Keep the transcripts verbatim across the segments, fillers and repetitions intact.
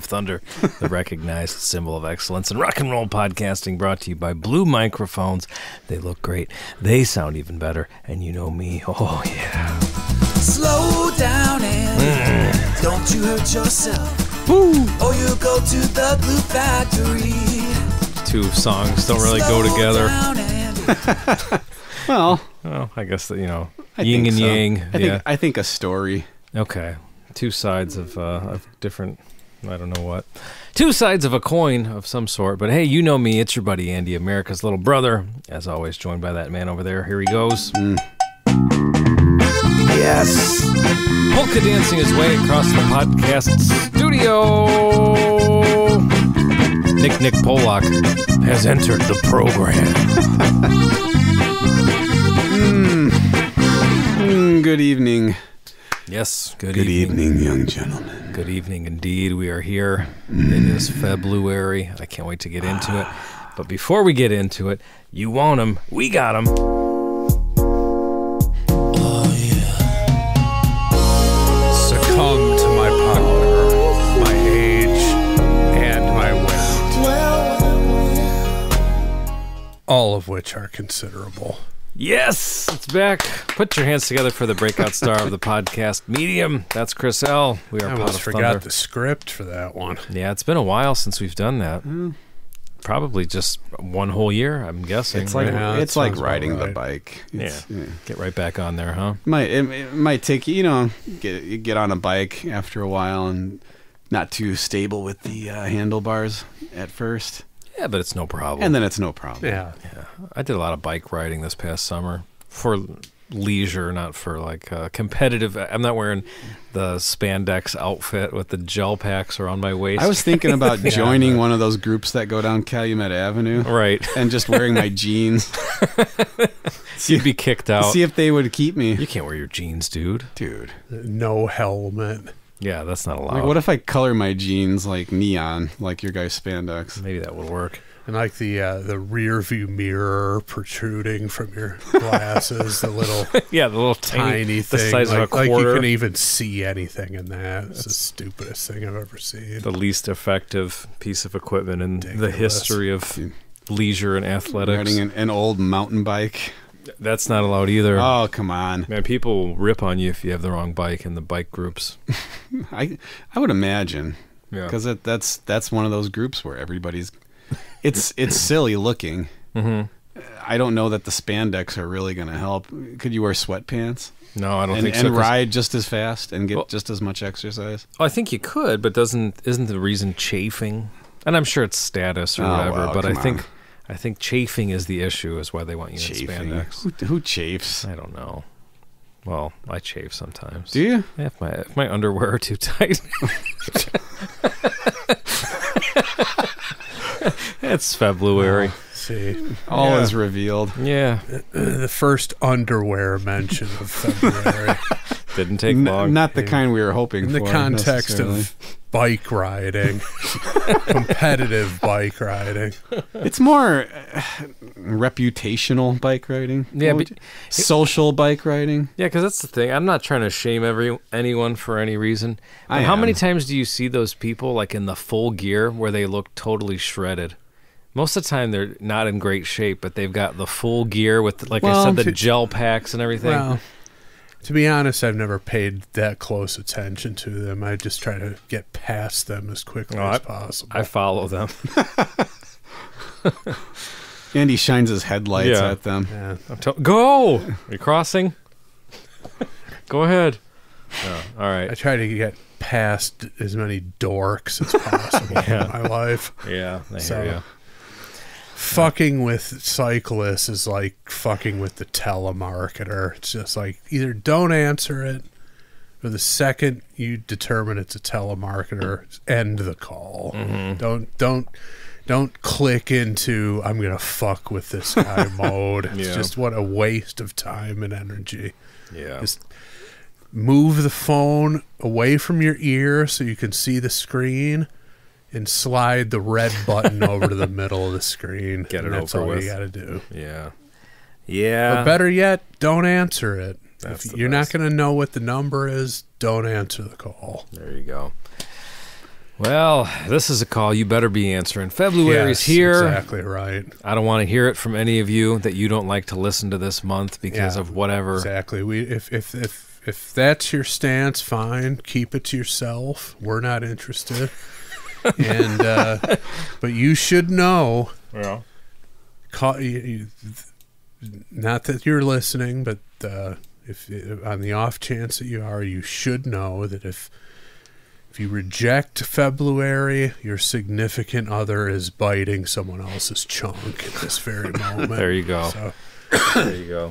Thunder, the recognized symbol of excellence in rock and roll podcasting, brought to you by Blue Microphones. They look great. They sound even better. And you know me. Oh, yeah. Slow down and mm. don't you hurt yourself. Woo. Or you go to the Glue Factory. Two songs don't really Slow go together. down and Well, well, I guess, that, you know, I yin think and so. yang. I think yeah. I think a story. Okay. Two sides of, uh, of different, I don't know what. Two sides of a coin of some sort. But hey, you know me. It's your buddy Andy, America's little brother. As always, joined by that man over there. Here he goes. Mm. Yes. Polka dancing his way across the podcast studio. Nick Nick Polak has entered the program. mm. Mm, good evening. Yes, good, Good evening. evening, young gentlemen. Good evening indeed. We are here. Mm. It is February. I can't wait to get into it. But before we get into it, you want them, we got them. oh yeah. Succumb to my power, my age, and my weight. All of which are considerable. Yes, it's back. Put your hands together for the breakout star of the podcast medium. That's Chris L. We are I Pot almost of forgot Thunder. the script for that one. Yeah, it's been a while since we've done that. Mm. Probably just one whole year, I'm guessing. It's like right? Yeah, that it's like sounds about riding the right. bike. It's, yeah. Get right back on there, huh? Might it, it might take you, you know, get you get on a bike after a while and not too stable with the uh, handlebars at first, Yeah, but it's no problem. and then it's no problem. Yeah. yeah, I did a lot of bike riding this past summer for leisure, not for like uh, competitive. I'm not wearing the spandex outfit with the gel packs around my waist. I was thinking about joining one of those groups that go down Calumet Avenue, right. and just wearing my jeans. You'd be kicked out. See if they would keep me, You can't wear your jeans, dude. dude. No helmet. Yeah, that's not allowed. Like, what if I color my jeans like neon, like your guy's spandex? Maybe that would work. And like the uh, the rear view mirror protruding from your glasses, the little Yeah, the little tiny, tiny the thing. size like, of a like quarter. you can even see anything in that. It's the stupidest thing I've ever seen. The least effective piece of equipment in the Ridiculous. history of leisure and athletics. Riding an, an old mountain bike. That's not allowed either. Oh, come on. Man, people will rip on you if you have the wrong bike in the bike groups. I I would imagine. Yeah. Because it, that's that's one of those groups where everybody's. It's it's silly looking. Mm-hmm. I don't know that the spandex are really going to help. Could you wear sweatpants No, I don't and, think so. and 'cause- ride just as fast and get Well- just as much exercise? Oh, I think you could, but doesn't isn't the reason chafing? And I'm sure it's status or Oh, whatever. well, but I come think on. I think chafing is the issue. Is why they want you Chafing. in spandex. Who, who chafes? I don't know. Well, I chafe sometimes. Do you? Yeah, if my if my underwear are too tight. It's February. See, All Yeah. is revealed. Yeah, the first underwear mention of February didn't take N- long. not the kind we were hoping in for. the context necessarily. of bike riding, competitive bike riding. It's more uh, reputational bike riding. Yeah, What but- would you- social bike riding. Yeah, because that's the thing. I'm not trying to shame every anyone for any reason. I But how many am. times do you see those people like in the full gear where they look totally shredded? Most of the time they're not in great shape, but they've got the full gear with, like I Well, said, the to- gel packs and everything. Well, to be honest, I've never paid that close attention to them. I just try to get past them as quickly No, as I- possible. I follow them. Andy shines his headlights Yeah. at them. yeah. I'm tell- Go! Are you crossing? Go ahead. Oh, all I right. try to get past as many dorks as possible Yeah. in my life. Yeah, I hear So- you. Fucking with cyclists is like fucking with the telemarketer. It's just like either don't answer it, or the second you determine it's a telemarketer, end the call. Mm-hmm. Don't don't don't click into I'm gonna fuck with this guy mode. It's Yeah. just what a waste of time and energy. Yeah. Just move the phone away from your ear so you can see the screen. And slide the red button over to the middle of the screen. Get and it that's over all with. you got to do. Yeah. Yeah. But better yet, don't answer it. That's If the you're best. not going to know what the number is, don't answer the call. There you go. Well, this is a call you better be answering. February's Yes, here. Exactly right. I don't want to hear it from any of you that you don't like to listen to this month because Yeah, of whatever. Exactly. We if if if if that's your stance, fine. Keep it to yourself. We're not interested. and uh, but you should know. Yeah. Call, you, you, not that you're listening, but uh, if on the off chance that you are, you should know that if if you reject February, your significant other is biting someone else's chunk at this very moment. There you go. So, There you go.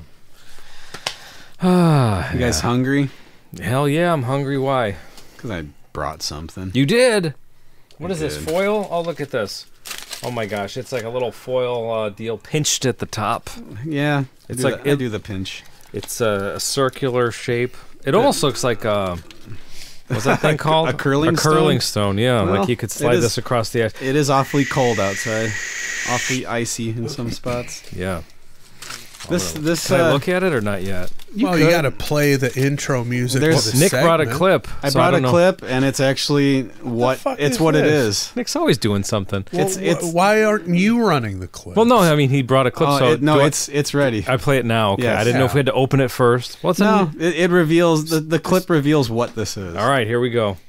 Ah, You guys hungry? hell yeah, I'm hungry. Why? Because I brought something. You did. What I is this did. foil? Oh, look at this. Oh my gosh, it's like a little foil uh, deal pinched at the top. Yeah, I It's do like the, I it- do the pinch. It's a, a circular shape. It almost looks like a what's that thing called? a curling A curling stone. Yeah, Well, like you could it slide is- this across the ice. It is awfully cold outside, awfully icy in some spots. Yeah. This gonna- this Can I uh, look at it or not yet? you well, you could. got to play the intro music. There's- for the Nick brought a segment. clip. I so brought don't a know. clip, and it's actually what fuck it's is what it this? is. Nick's always doing something. Well, It's- wh- it's- why aren't you running the clip? Well, no, I mean he brought a clip. Oh, so it- no, do I- it's it's ready. I play it now. Okay, Yes. I didn't know if we had to open it first. What's No, in? it, it reveals the the clip reveals what this is. All right, here we go.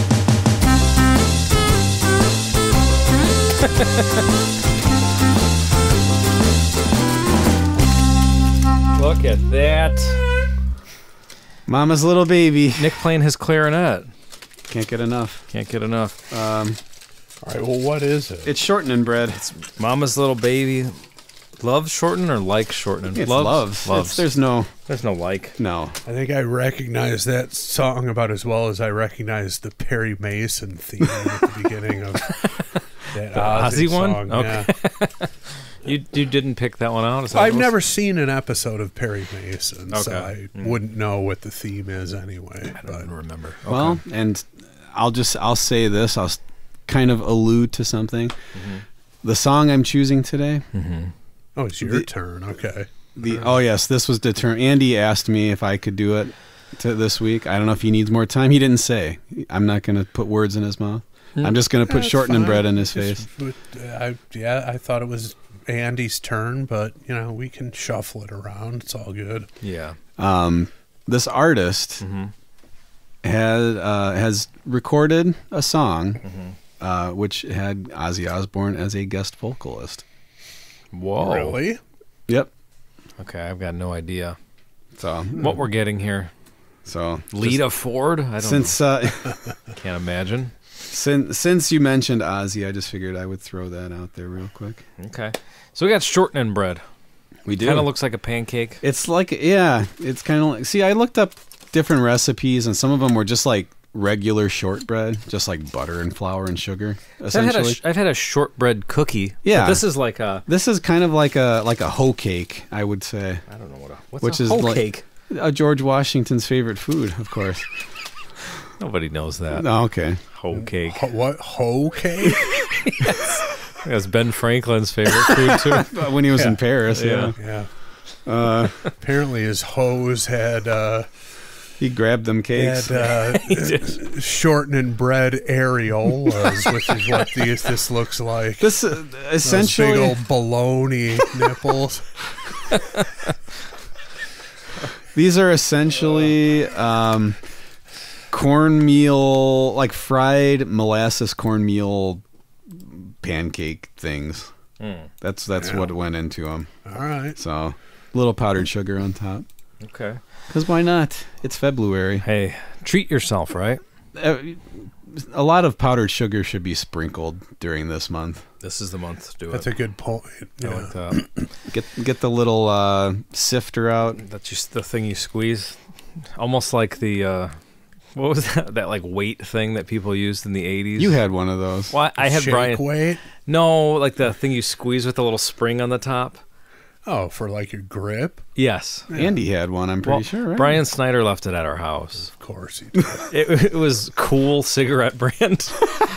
Look at that. Mama's little baby. Nick playing his clarinet. Can't get enough. Can't get enough. Um, All right. Well, what is it? it's shortening bread. Mama's little baby. Loves shortening or likes shortening? It's loves. loves. Loves. It's, there's no There's no like. no. I think I recognize that song about as well as I recognize the Perry Mason theme at the beginning of that Ozzy, Ozzy one? song. Okay. Yeah. You you didn't pick that one out? Is that I've what it was? never seen an episode of Perry Mason, so Okay. I Mm. wouldn't know what the theme is anyway. I But don't remember. Okay. Well, and I'll just I'll say this. I'll s- kind of allude to something. Mm-hmm. The song I'm choosing today. oh, it's your The- turn. Okay. The oh yes, this was determined. Andy asked me if I could do it to this week. I don't know if he needs more time. He didn't say. I'm not going to put words in his mouth. I'm just going to put That's shortening fine. bread in his Just- face. but, uh, I, yeah, I thought it was Andy's turn, but you know we can shuffle it around. It's all good. Yeah. Um, this artist Mm-hmm. had uh, has recorded a song, Mm-hmm. uh, which had Ozzy Osbourne as a guest vocalist. Whoa. Really? Yep. Okay, I've got no idea So what we're getting here. so Lita Ford? I don't since uh, know. Can't imagine. since since you mentioned Ozzy, I just figured I would throw that out there real quick. Okay. So we got shortening bread. We do. Kind of looks like a pancake. It's like yeah, it's kind of like. See, I looked up different recipes, and some of them were just like regular shortbread, just like butter and flour and sugar. I've had, a Essentially, sh- I've had a shortbread cookie. but Yeah. this is like a. this is kind of like a like a hoe cake, I would say. I don't know what a. What's Which a is hoe like- cake? Uh, George Washington's favorite food, of course. Nobody knows that. Oh, okay. Hoe cake. Ho- what hoe cake? That's Ben Franklin's favorite food too. When he was in Yeah. Paris, yeah. yeah. Uh, Apparently, his hose had uh, he grabbed them cakes. had uh, shortening bread areolas, which is what these this looks like. This uh, Those essentially. big old baloney nipples. These are essentially um, cornmeal, like fried molasses cornmeal pancake things. Mm. That's that's Yeah. what went into them. All right. So a little powdered sugar on top. Okay. Because why not? It's February. Hey, treat yourself, right? Uh, A lot of powdered sugar should be sprinkled during this month. This is the month to do That's it. a good point. I Yeah. like that. Get get the little uh, sifter out. That's just the thing you squeeze, almost like the uh, what was that? That like weight thing that people used in the eighties. You had one of those. Well, I had Shake Brian. weight. No, like the thing you squeeze with the little spring on the top. Oh, for like your grip. Yes. Andy had one, I'm pretty Well, sure, right? Brian Snyder left it at our house. Of course he did. It, it was cool cigarette brand.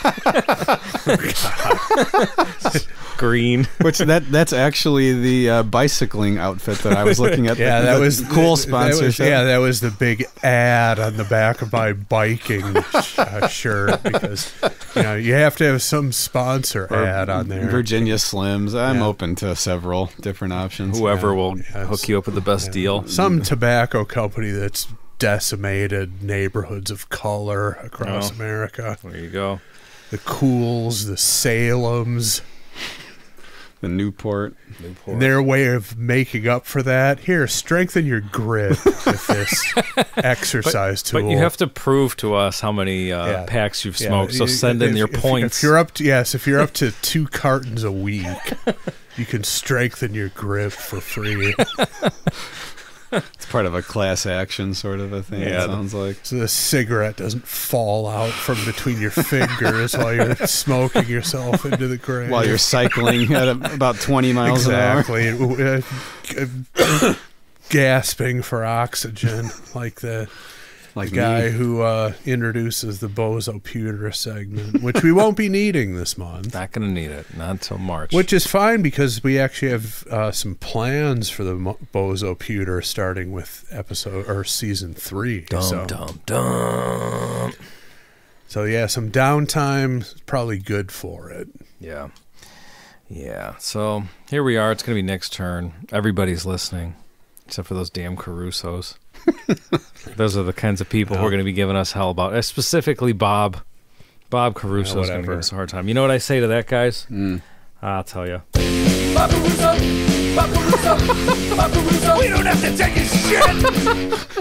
Green. Which that that's actually the uh, bicycling outfit that I was looking at. Yeah, the, that the was cool that was- sponsorship. yeah, that was the big ad on the back of my biking sh- uh, shirt because You know, you have to have some sponsor Or ad on there. Virginia Slims. I'm Yeah. open to several different options. Whoever Yeah. will Yeah, hook you up with the best Yeah. deal. Some tobacco company that's decimated neighborhoods of color across Oh. America. There you go. The Cools, the Salems. The Newport. Newport. Their way of making up for that, here, strengthen your grip with this exercise tool. But you have to prove to us how many uh, Yeah. packs you've Yeah, smoked. So you- send in if- your if- points. If you're up to, yes, if you're up to two cartons a week, you can strengthen your grip for free. It's part of a class action sort of a thing, Yeah. it sounds like. So the cigarette doesn't fall out from between your fingers while you're smoking yourself into the grave. While you're cycling at a, about twenty miles exactly. Uh, uh, gasping for oxygen, like the an hour. Like guy me. who uh, introduces the Bozo Pewter segment, which we won't be needing this month. Not going to need it. Not until March. Which is fine because we actually have uh, some plans for the Mo- Bozo Pewter starting with episode or season three. Dum, so, dum, dum. so yeah, some downtime is probably good for it. Yeah. Yeah. So here we are. It's going to be Nick's turn. Everybody's listening, except for those damn Carusos. Those are the kinds of people who are going to be giving us hell about, uh, specifically Bob. Bob Caruso Yeah, is going to whatever. give us a hard time. You know what I say to that, guys? Mm. I'll tell you. Bob Caruso, Bob Caruso, Bob Caruso. We don't have to take his shit.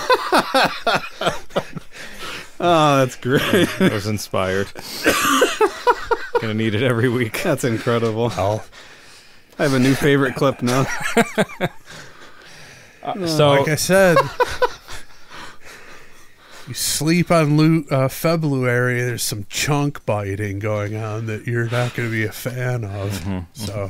Oh, that's great. I was inspired. Going to need it every week. That's incredible. Well, I have a new favorite clip now. So, like I said, you sleep on Lu- uh, February, there's some chunk biting going on that you're not going to be a fan of. Mm-hmm. So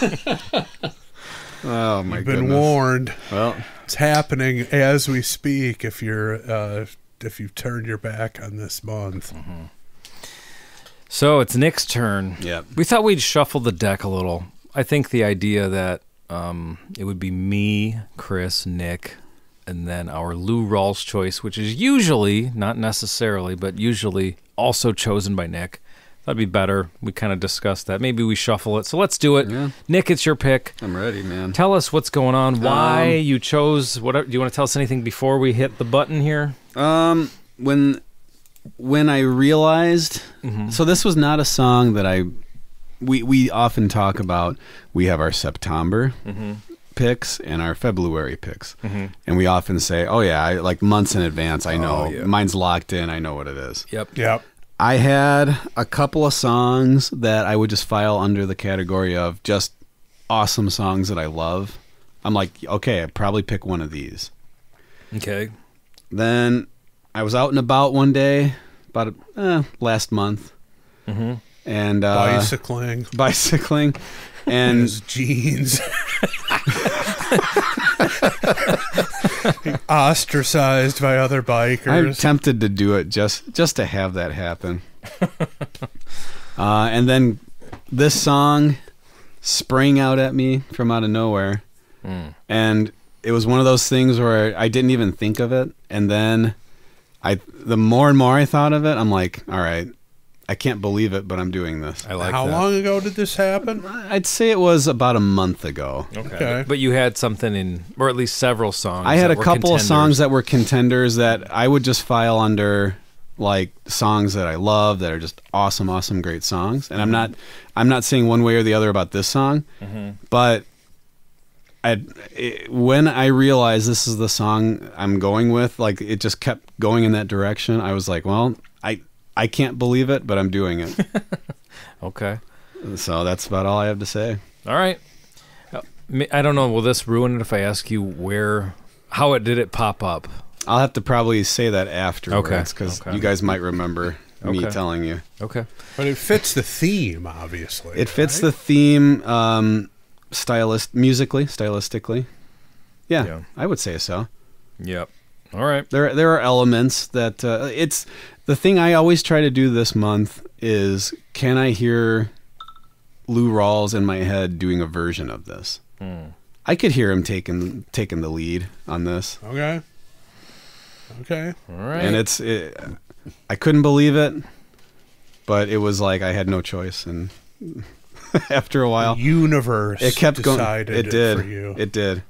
Oh, my you've been goodness. warned. Well, It's happening as we speak. If you're uh, if you've turned your back on this month, so it's Nick's turn. yeah. We thought we'd shuffle the deck a little. I think the idea that um, it would be me, Chris, Nick, and then our Lou Rawls choice, which is usually, not necessarily, but usually also chosen by Nick. That'd be better. We kind of discussed that. Maybe we shuffle it. So let's do it. Yeah. Nick, it's your pick. I'm ready, man. Tell us what's going on. Why Um, you chose whatever. Do you want to tell us anything before we hit the button here? Um, when when I realized, Mm-hmm. so this was not a song that I. We we often talk about. We have our September Mm-hmm. picks and our February picks, Mm-hmm. and we often say, "Oh yeah, I, like months in advance. I know Oh, yeah. mine's locked in. I know what it is." Yep. yep. I had a couple of songs that I would just file under the category of just awesome songs that I love. I'm like, okay, I'd probably pick one of these. Okay. Then I was out and about one day, about uh, last month, Mm-hmm. and uh, Bicycling, bicycling, and his jeans, ostracized by other I'm bikers. tempted to do it just just to have that happen. uh, and then this song sprang out at me from out of nowhere, Mm. and it was one of those things where I didn't even think of it, and then I the more and more I thought of it, I'm like, all right, I can't believe it, but I'm doing this. I like How that. long ago did this happen? I'd say it was about a month ago. Okay. Okay. But you had something in, or at least several songs. I had that a were couple of contenders. songs that were contenders that I would just file under like songs that I love that are just awesome, awesome, great songs. And I'm not, I'm not saying one way or the other about this song, Mm-hmm. but I, it, when I realized this is the song I'm going with, like it just kept going in that direction. I was like, well, I, I can't believe it, but I'm doing it. Okay. So that's about all I have to say. All right. Uh, ma- I don't know. Will this ruin it if I ask you where, how it did it pop up? I'll have to probably say that afterwards because okay. you guys might remember me Okay. telling you. Okay. But it fits the theme, obviously. It fits right? the theme, um, stylist musically, stylistically. Yeah, Yeah. I would say so. Yep. All right. There, there are elements that uh, it's the thing I always try to do this month is can I hear Lou Rawls in my head doing a version of this? Hmm. I could hear him taking taking the lead on this, Okay. Okay. All right. and it's it, I couldn't believe it, but it was like I had no choice, and after a while, The universe it kept going. decided It did. for you. It did.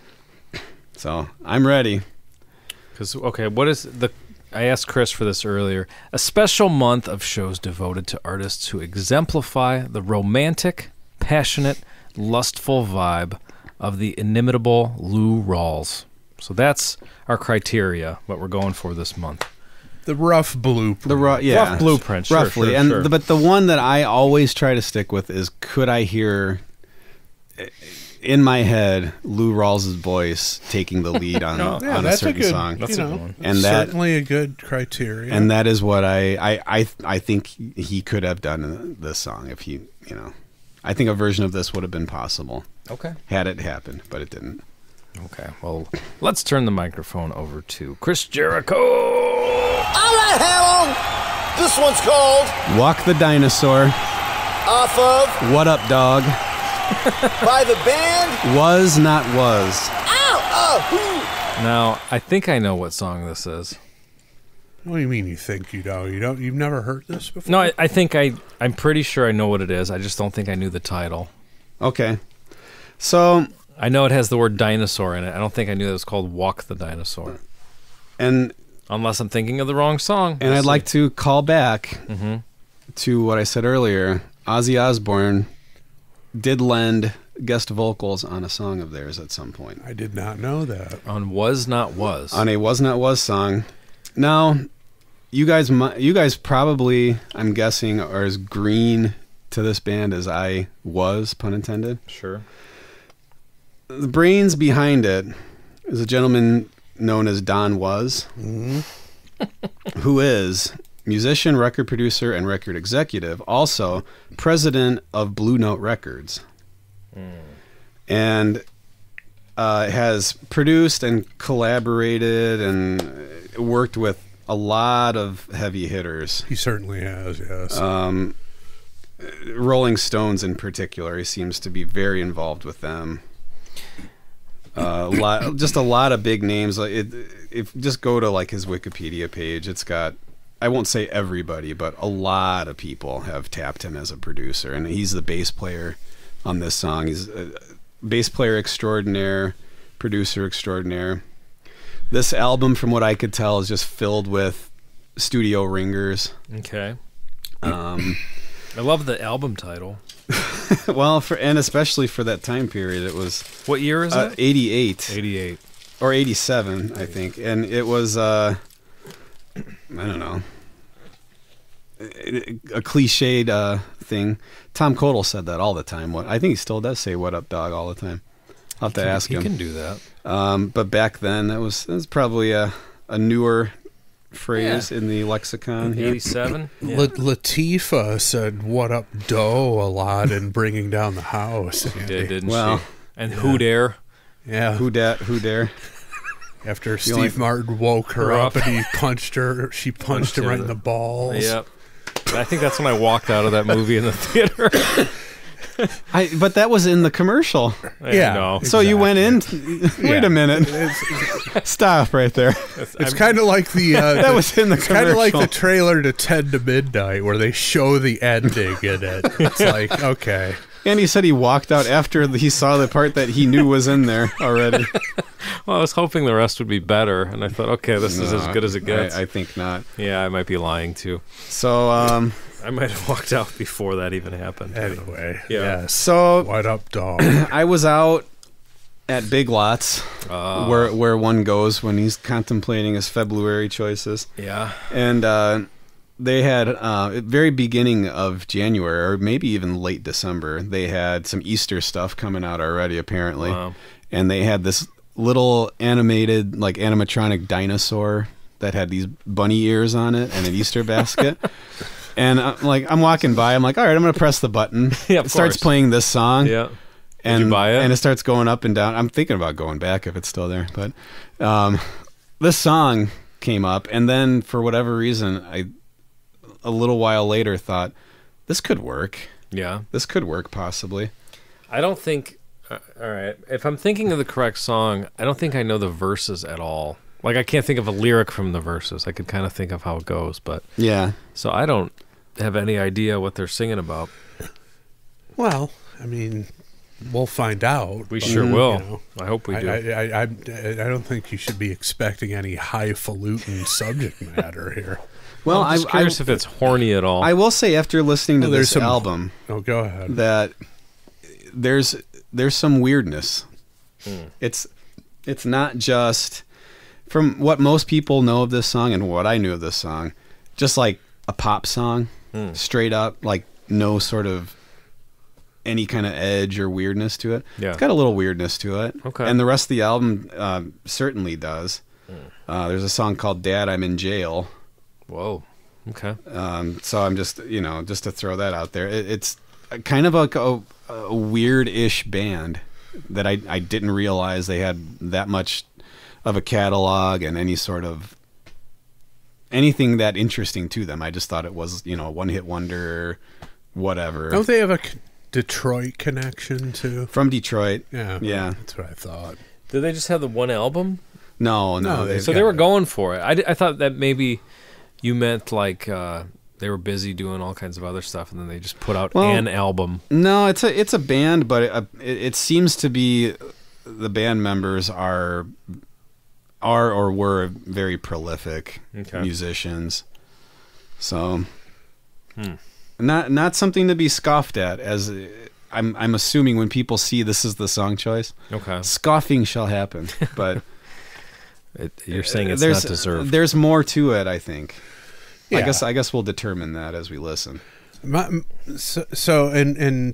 So I'm ready. Because okay, what is the? I asked Chris for this earlier. A special month of shows devoted to artists who exemplify the romantic, passionate, lustful vibe of the inimitable Lou Rawls. So that's our criteria, what we're going for this month. The rough blueprint. The ru- yeah, Rough blueprint, sure, roughly. sure, and sure. The, but the one that I always try to stick with is: could I hear in my head Lou Rawls' voice taking the lead on, No. Yeah, on a that's a certain good. song? That's you a know, good one. And that- certainly a good criteria. And that is what I, I, I, I think he could have done in this song if he, you know, I think a version of this would have been possible Okay. had it happened, but it didn't. Okay. Well, let's turn the microphone over to Chris Jericho. All right, Howell. This one's called Walk the Dinosaur. Off of What Up, Dog? by the band. Was Not Was. Ow! Oh, Now, I think I know what song this is. What do you mean you think you know? You don't? You've never heard this before? No, I, I think I. I'm pretty sure I know what it is. I just don't think I knew the title. Okay. So, I know it has the word dinosaur in it. I don't think I knew it was called Walk the Dinosaur. and Unless I'm thinking of the wrong song. and I'd like to call back Mm-hmm. to what I said earlier. Ozzy Osbourne did lend guest vocals on a song of theirs at some point. I did not know that. On Was Not Was. On a Was Not Was song. Now, you guys, mu- you guys probably, I'm guessing, are as green to this band as I was, pun intended. Sure. The brains behind it is a gentleman known as Don Was, who is musician, record producer, and record executive, also president of Blue Note Records, and uh, has produced and collaborated and worked with a lot of heavy hitters. He certainly has. Yes. Um, Rolling Stones in particular, he seems to be very involved with them. Uh, a lot, just a lot of big names. Like it, if just go to like his Wikipedia page, it's got, I won't say everybody, but a lot of people have tapped him as a producer, and he's the bass player on this song. He's a bass player extraordinaire, producer extraordinaire. This album, from what I could tell, is just filled with studio ringers. Okay. Um, I love the album title. well, for and especially for that time period, it was What year is uh, it? eighty-eight. eighty-eight. Or eighty-seven, I think. And it was, uh, I don't know, a cliched uh, thing. Tom Codel said that all the time. What I think he still does say "What up, dog" all the time. I'll have to ask he him. can do that. Um, but back then, that was that was probably a, a newer phrase in the lexicon here. eighty-seven? Yeah. La- Latifah said "What up, doe" a lot in Bringing Down the House. She did, didn't Well, she? And Who Dare? Yeah. Who dat? Who dare? After You Steve like- Martin woke her Her up up. and he punched her, she punched him right in the balls. Yep. I think that's when I walked out of that movie in the theater. I, but that was in the commercial. I Yeah. know. So you went in. Wait Yeah. a minute. Stop right there. It's kind of like the uh, That the- was in the it's kind of like the commercial. trailer to ten to Midnight where they show the ending in it. It's like, okay, And he said he walked out after he saw the part that he knew was in there already. Well, I was hoping the rest would be better, and I thought, okay, this is as No, good as it gets. I, I think not. yeah, I might be lying too. So, um, I might have walked out before that even happened. anyway, Yeah. yes. so What up, dog? I was out at Big Lots, Uh, where where one goes when he's contemplating his February choices, Yeah. and uh, they had uh, at very beginning of January, or maybe even late December, they had some Easter stuff coming out already, apparently, Wow. and they had this little animated, like animatronic dinosaur that had these bunny ears on it and an Easter basket. And I'm like, I'm walking by, I'm like, all right, I'm gonna press the button. Yeah, of it starts course. playing this song. Yeah. And, you buy it? And it starts going up and down. I'm thinking about going back if it's still there. But um, this song came up, and then for whatever reason, I a little while later thought, this could work. Yeah. This could work possibly. I don't think. Uh, all right. If I'm thinking of the correct song, I don't think I know the verses at all. Like, I can't think of a lyric from the verses. I could kind of think of how it goes, but Yeah. so I don't. have any idea what they're singing about. Well, I mean, we'll find out. We but, sure you will. know, I hope we I, do. I, I, I, I don't think you should be expecting any highfalutin subject matter here. Well, I'm just I, curious I, if it's horny at all. I will say after listening to Well, there's this some- album Oh, go ahead. that there's there's some weirdness. Hmm. It's it's not just from what most people know of this song and what I knew of this song, just like a pop song, Hmm. straight up, like no sort of any kind of edge or weirdness to it. Yeah. It's got a little weirdness to it. Okay. And the rest of the album um, certainly does. Uh, there's a song called "Dad, I'm in Jail." Whoa. Okay. Um, so I'm just, you know, just to throw that out there. It, it's kind of like a, a weird-ish band that I, I didn't realize they had that much of a catalog and any sort of anything that interesting to them. I just thought it was, you know, a one-hit wonder, whatever. Don't they have a c- Detroit connection too? From Detroit. Yeah, Yeah. that's what I thought. Did they just have the one album? No, no. No, they- they've So got they were it. going for it. I, d- I thought that maybe you meant like uh, they were busy doing all kinds of other stuff, and then they just put out Well, an album. No, it's a it's a band, but it, it, it seems to be the band members are are or were very prolific Okay. musicians. So, not not something to be scoffed at. As uh, I'm I'm assuming when people see this is the song choice, Okay. scoffing shall happen. But It, you're saying it's there's not deserved. there's more to it. I think. I Yeah. guess I guess we'll determine that as we listen. My, m- so, so and and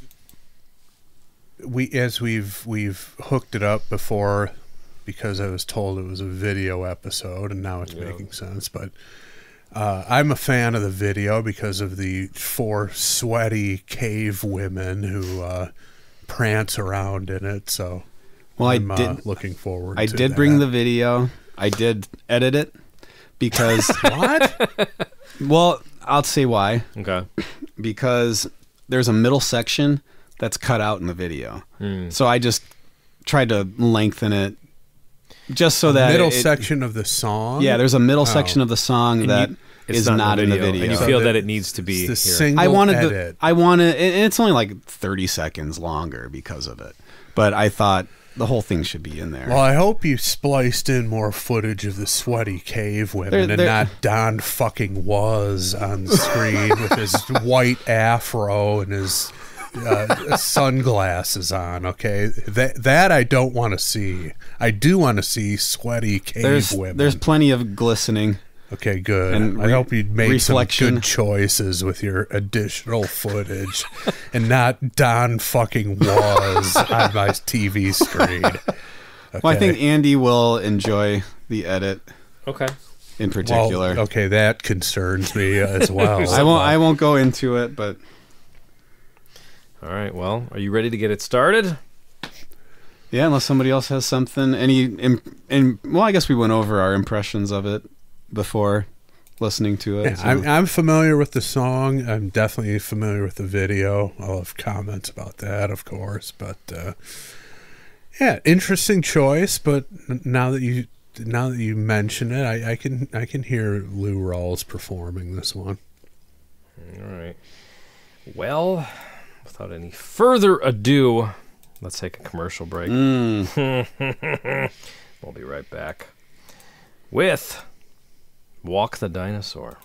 we as we've we've hooked it up before because I was told it was a video episode and now it's making sense. But uh, I'm a fan of the video because of the four sweaty cave women who uh, prance around in it. So Well, I I'm uh, did looking forward. I to did that. bring the video. I did edit it because what? well, I'll say why. Okay. Because there's a middle section that's cut out in the video. Hmm. So I just tried to lengthen it just so that Middle it- section of the song. Yeah, there's a middle Oh. section of the song And that you- is it's not, in the video. and you So feel the- that it needs to be It's the here. single I wanted edit. the I wanted and it's only like thirty seconds longer because of it. But I thought the whole thing should be in there. Well, I hope you spliced in more footage of the sweaty cave women There- and there- not Don fucking Was on the screen with his white afro and his uh, sunglasses on. Okay, that that I don't want to see. I do want to see sweaty cave there's women. there's plenty of glistening. Okay, good. and I re- hope you made reflection. some good choices with your additional footage, and not Don fucking Was on my T V screen. Okay. Well, I think Andy will enjoy the edit Okay. in particular. Well, okay, that concerns me as well. I won't. I won't go into it, but All right. Well, are you ready to get it started? yeah, unless somebody else has something. Any? Im- in, well, I guess we went over our impressions of it before listening to it. Yeah, so- I'm, I'm familiar with the song. I'm definitely familiar with the video. I'll have comments about that, of course. But uh, yeah, interesting choice. But n- now that you now that you mention it, I, I can I can hear Lou Rawls performing this one. All right. Well, without any further ado, let's take a commercial break. Mm. We'll be right back with Walk the Dinosaur.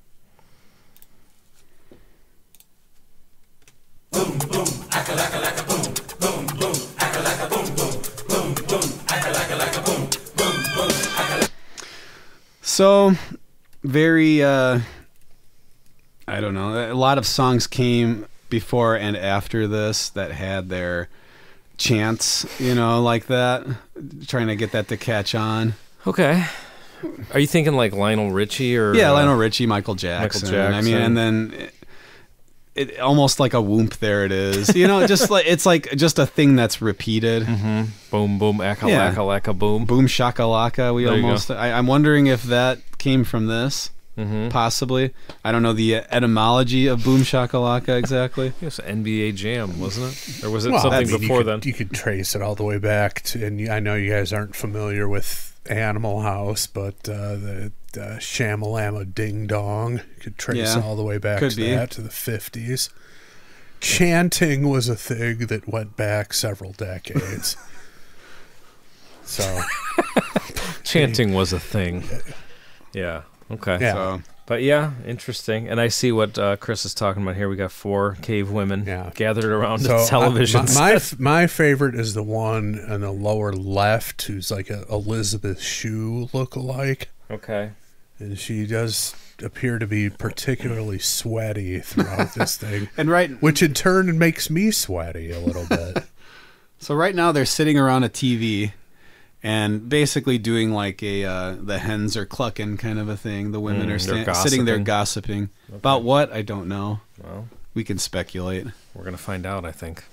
So, very, uh, I don't know. A lot of songs came before and after this that had their chants, you know, like that, trying to get that to catch on. Okay. Are you thinking like Lionel Richie or Yeah, uh, Lionel Richie, Michael Jackson. I mean, Jackson. and then it, it almost like a whoomp. There it is. You know, just like it's like just a thing that's repeated. boom boom aka Yeah. laka laka boom? Boom shakalaka. We There you almost. I, I'm wondering if that came from this. Mm-hmm. Possibly. I don't know the etymology of boom shakalaka exactly. It was N B A Jam, wasn't it? Or was it Well, something I mean, before you then? could, You could trace it all the way back to, and you- I know you guys aren't familiar with Animal House, but uh, the, the Shamalama Ding Dong, you could trace Yeah, all the way back could to be. that, to the fifties. Chanting was a thing that went back several decades. So, Chanting was a thing. Yeah. Okay. yeah. So But yeah, interesting. And I see what uh, Chris is talking about here. We got four cave women Yeah. gathered around So a television I, my, set. my my favorite is the one in the lower left, who's like a Elizabeth Shue lookalike, Okay. and she does appear to be particularly sweaty throughout this thing, and right which in turn makes me sweaty a little bit. so right now they're sitting around a T V and basically doing like a uh, the hens are clucking kind of a thing. The women Mm, are they're sta- sitting there gossiping. gossiping about what, I don't know. Well, We can speculate. we're going to find out, I think.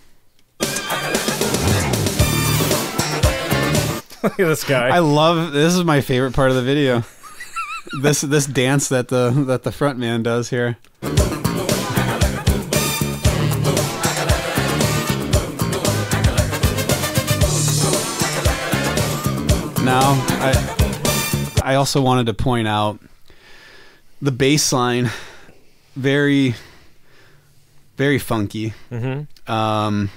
Look at this guy. I love this is my favorite part of the video. this this dance that the that the front man does here. Now, I I also wanted to point out the bass line, very very funky. mm-hmm. Um,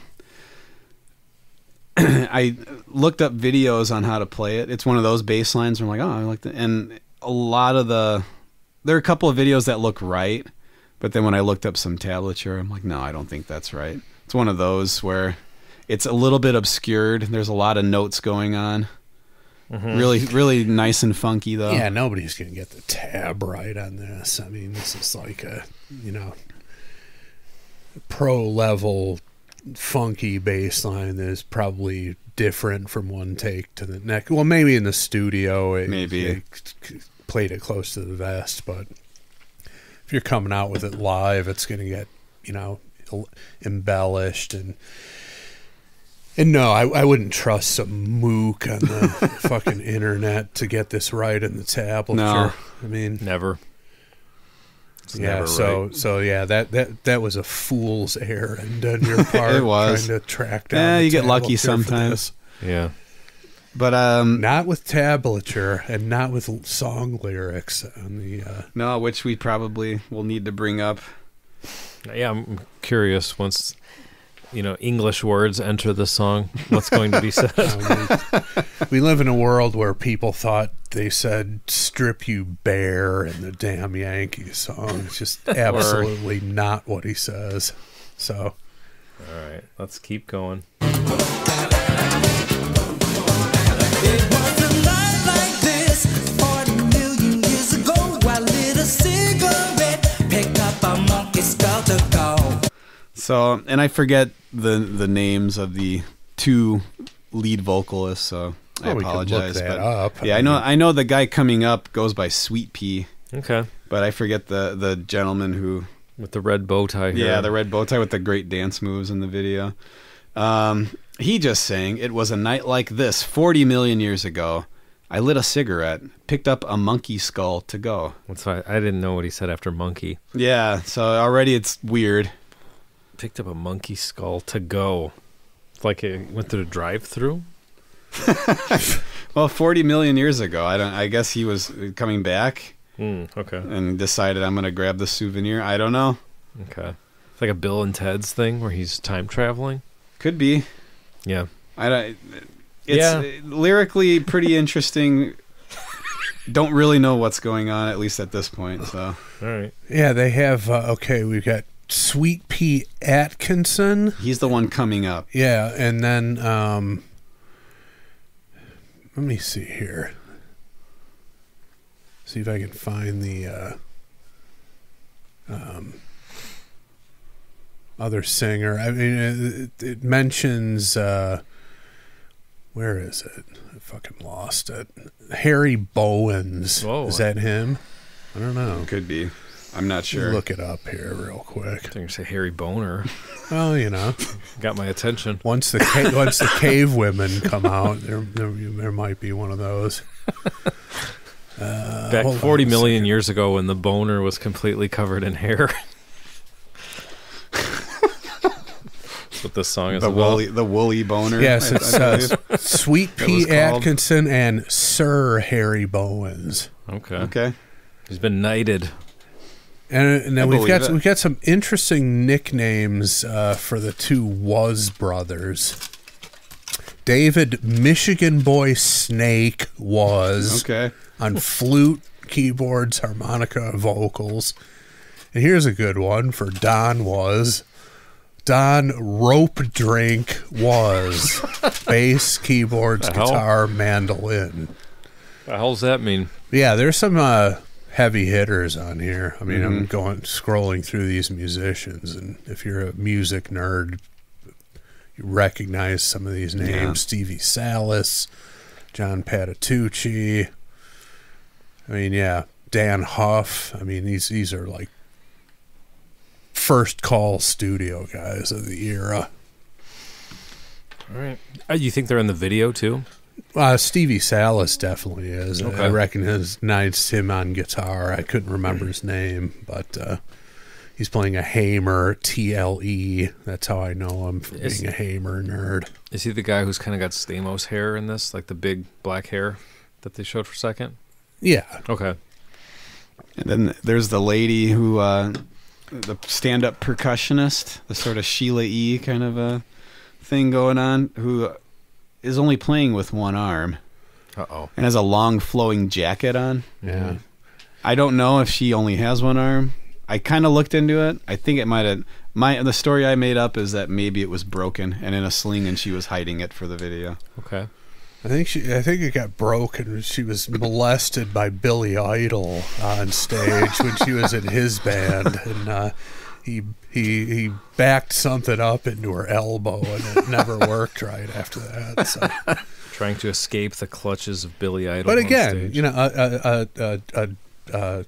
I looked up videos on how to play it. It's one of those bass lines where I'm like, oh, I like that. And a lot of the, there are a couple of videos that look right, but then when I looked up some tablature, I'm like, no, I don't think that's right. It's one of those where it's a little bit obscured. There's a lot of notes going on. Mm-hmm. Really, really nice and funky though. Yeah, nobody's gonna get the tab right on this. I mean, this is like a you know pro level funky bass line that is probably different from one take to the next. Well, maybe in the studio, it, Maybe. it played it close to the vest, but if you're coming out with it live, it's going to get you know embellished and. And no, I, I wouldn't trust some mook on the fucking internet to get this right in the tablature. No. I mean, Never. It's yeah. never So right. so yeah, that, that that was a fool's errand on your part. It was. trying to track down. Yeah, the you get lucky tablature for sometimes. this. Yeah. But um, Not with tablature and not with song lyrics on the. Uh, no, which we probably will need to bring up. Yeah, I'm curious once, you know, English words enter the song, what's going to be said? um, we, we live in a world where people thought they said "strip you bare" in the damn Yankees song. It's just absolutely not what he says. So. All right, let's keep going. It was a night like this, forty million years ago. I lit a cigarette, picked up a monkey skull to go. So, and I forget the the names of the two lead vocalists, so I Oh, we could look apologize. that but up. yeah, I know I know the guy coming up goes by Sweet Pea, Okay. but I forget the the gentleman who. With the red bow tie here. Yeah, the red bow tie with the great dance moves in the video. Um, he just sang, "It was a night like this, forty million years ago. I lit a cigarette, picked up a monkey skull to go." That's why I didn't know what he said after monkey. Yeah, so already it's weird. Picked up a monkey skull to go. It's like it went through the drive-through. Well, forty million years ago, I don't. I guess he was coming back Mm, okay. and decided I'm gonna grab the souvenir. I don't know. Okay. It's like a Bill and Ted's thing where he's time traveling. Could be. Yeah. I don't. It's Yeah. lyrically pretty interesting. Don't really know what's going on, at least at this point. So All right. Yeah, they have. Uh, okay, we've got Sweet Pea Atkinson. he's the one coming up. Yeah, and then um, let me see here. See if I can find the uh, um, other singer. I mean, it, it mentions uh, where is it? I fucking lost it. Harry Bowens. Whoa. Is that him? I don't know. Could be. I'm not sure. Look it up here real quick. I think you say Harry Boner. Well, you know. Got my attention. Once the ca- once the cave women come out, there, there there might be one of those. Uh, Back hold on forty a million second. years ago when the boner was completely covered in hair. That's what this song is The about. woolly, the woolly boner. Yes, I- it's I uh, believe. Sweet It was Pea called. Atkinson and Sir Harry Bowens. Okay. Okay. He's been knighted. And, and then I we've got believe it. we've got some interesting nicknames uh, for the two Was brothers. David Michigan Boy Snake Was Okay. on flute, keyboards, harmonica, vocals. And here's a good one for Don Was. Don Rope Drink Was bass, keyboards, The hell? guitar, mandolin. The hell's that mean? Yeah, there's some uh, heavy hitters on here. I mean, Mm-hmm. I'm going scrolling through these musicians, and if you're a music nerd, you recognize some of these names: Yeah. Stevie Salas, John Patitucci. I mean, yeah, Dan Huff. I mean, these these are like first call studio guys of the era. All right. Uh, you think they're in the video too? Uh, Stevie Salas definitely is. I- I Okay. recognized him on guitar. I couldn't remember his name, but uh, he's playing a Hamer T L E. That's how I know him from Is- being a Hamer nerd. Is he the guy who's kind of got Stamos hair in this, like the big black hair that they showed for a second? Yeah. Okay. And then there's the lady who, uh, the stand-up percussionist, the sort of Sheila E. kind of a thing going on, who is only playing with one arm Uh oh. and has a long flowing jacket on. Yeah. I don't know if she only has one arm. I kind of looked into it. I think it might have. My the story I made up is that maybe it was broken and in a sling, and she was hiding it for the video. Okay. I think she. I think it got broken. She was molested by Billy Idol on stage when she was in his band, and uh, he he he backed something up into her elbow, and it never worked right after that. So. Trying to escape the clutches of Billy Idol. But on again, stage. you know, a, a, a, a, a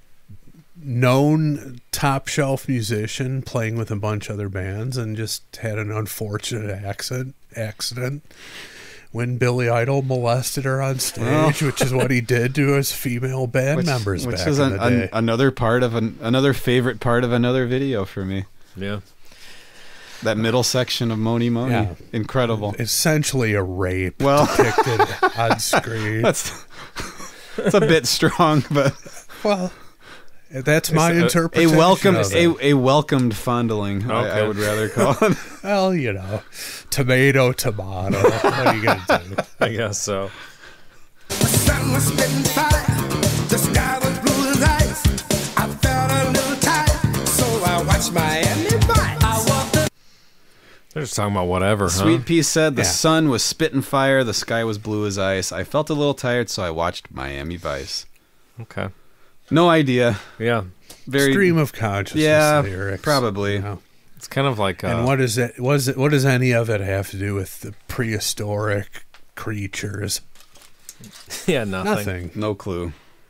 known top shelf musician playing with a bunch of other bands, and just had an unfortunate accident. Accident. When Billy Idol molested her on stage, which is what he did to his female band Which, members which back is in an, the an, day. another part of an, another favorite part of another video for me. Yeah. That middle section of Moni Moni, Yeah. incredible. Essentially a rape Well- depicted on screen. That's that's a bit strong, but Well, that's my It's a- a a interpretation. welcome of it. a, a welcomed fondling. I, I Okay. would rather call it. Well, you know, tomato, tomato. What are you gonna do? I guess so. The sun was spitting fire, the sky was blue as ice. I felt a little tired, so I watched Miami Vice. I walked the They're just talking about whatever, huh? Sweet Pea said the Yeah. sun was spitting fire, the sky was blue as ice. I felt a little tired, so I watched Miami Vice. Okay. No idea. Yeah. Very Stream of consciousness Yeah, lyrics. probably. You know? It's kind of like. Uh, And what is it? Was it? What does any of it have to do with the prehistoric creatures? Yeah, nothing. Nothing. no clue.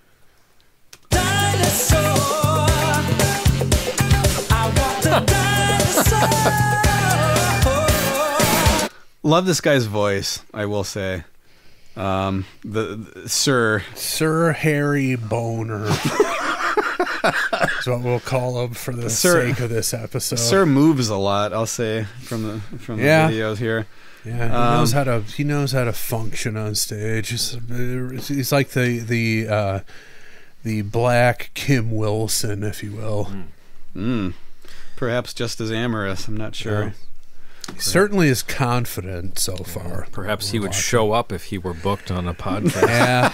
dinosaur. I walked the dinosaur. Love this guy's voice, I will say. Um, the, the Sir Sir Harry Boner. That's what we'll call him for the Sir- sake of this episode. Sir moves a lot. I'll say from the from the Yeah. videos here. Yeah, he Um, knows how to. He knows how to function on stage. He's, he's like the the uh, the black Kim Wilson, if you will. Mm. Perhaps just as amorous. I'm not sure. Yeah. He certainly is confident so far. Perhaps he We're would watching. show up if he were booked on a podcast.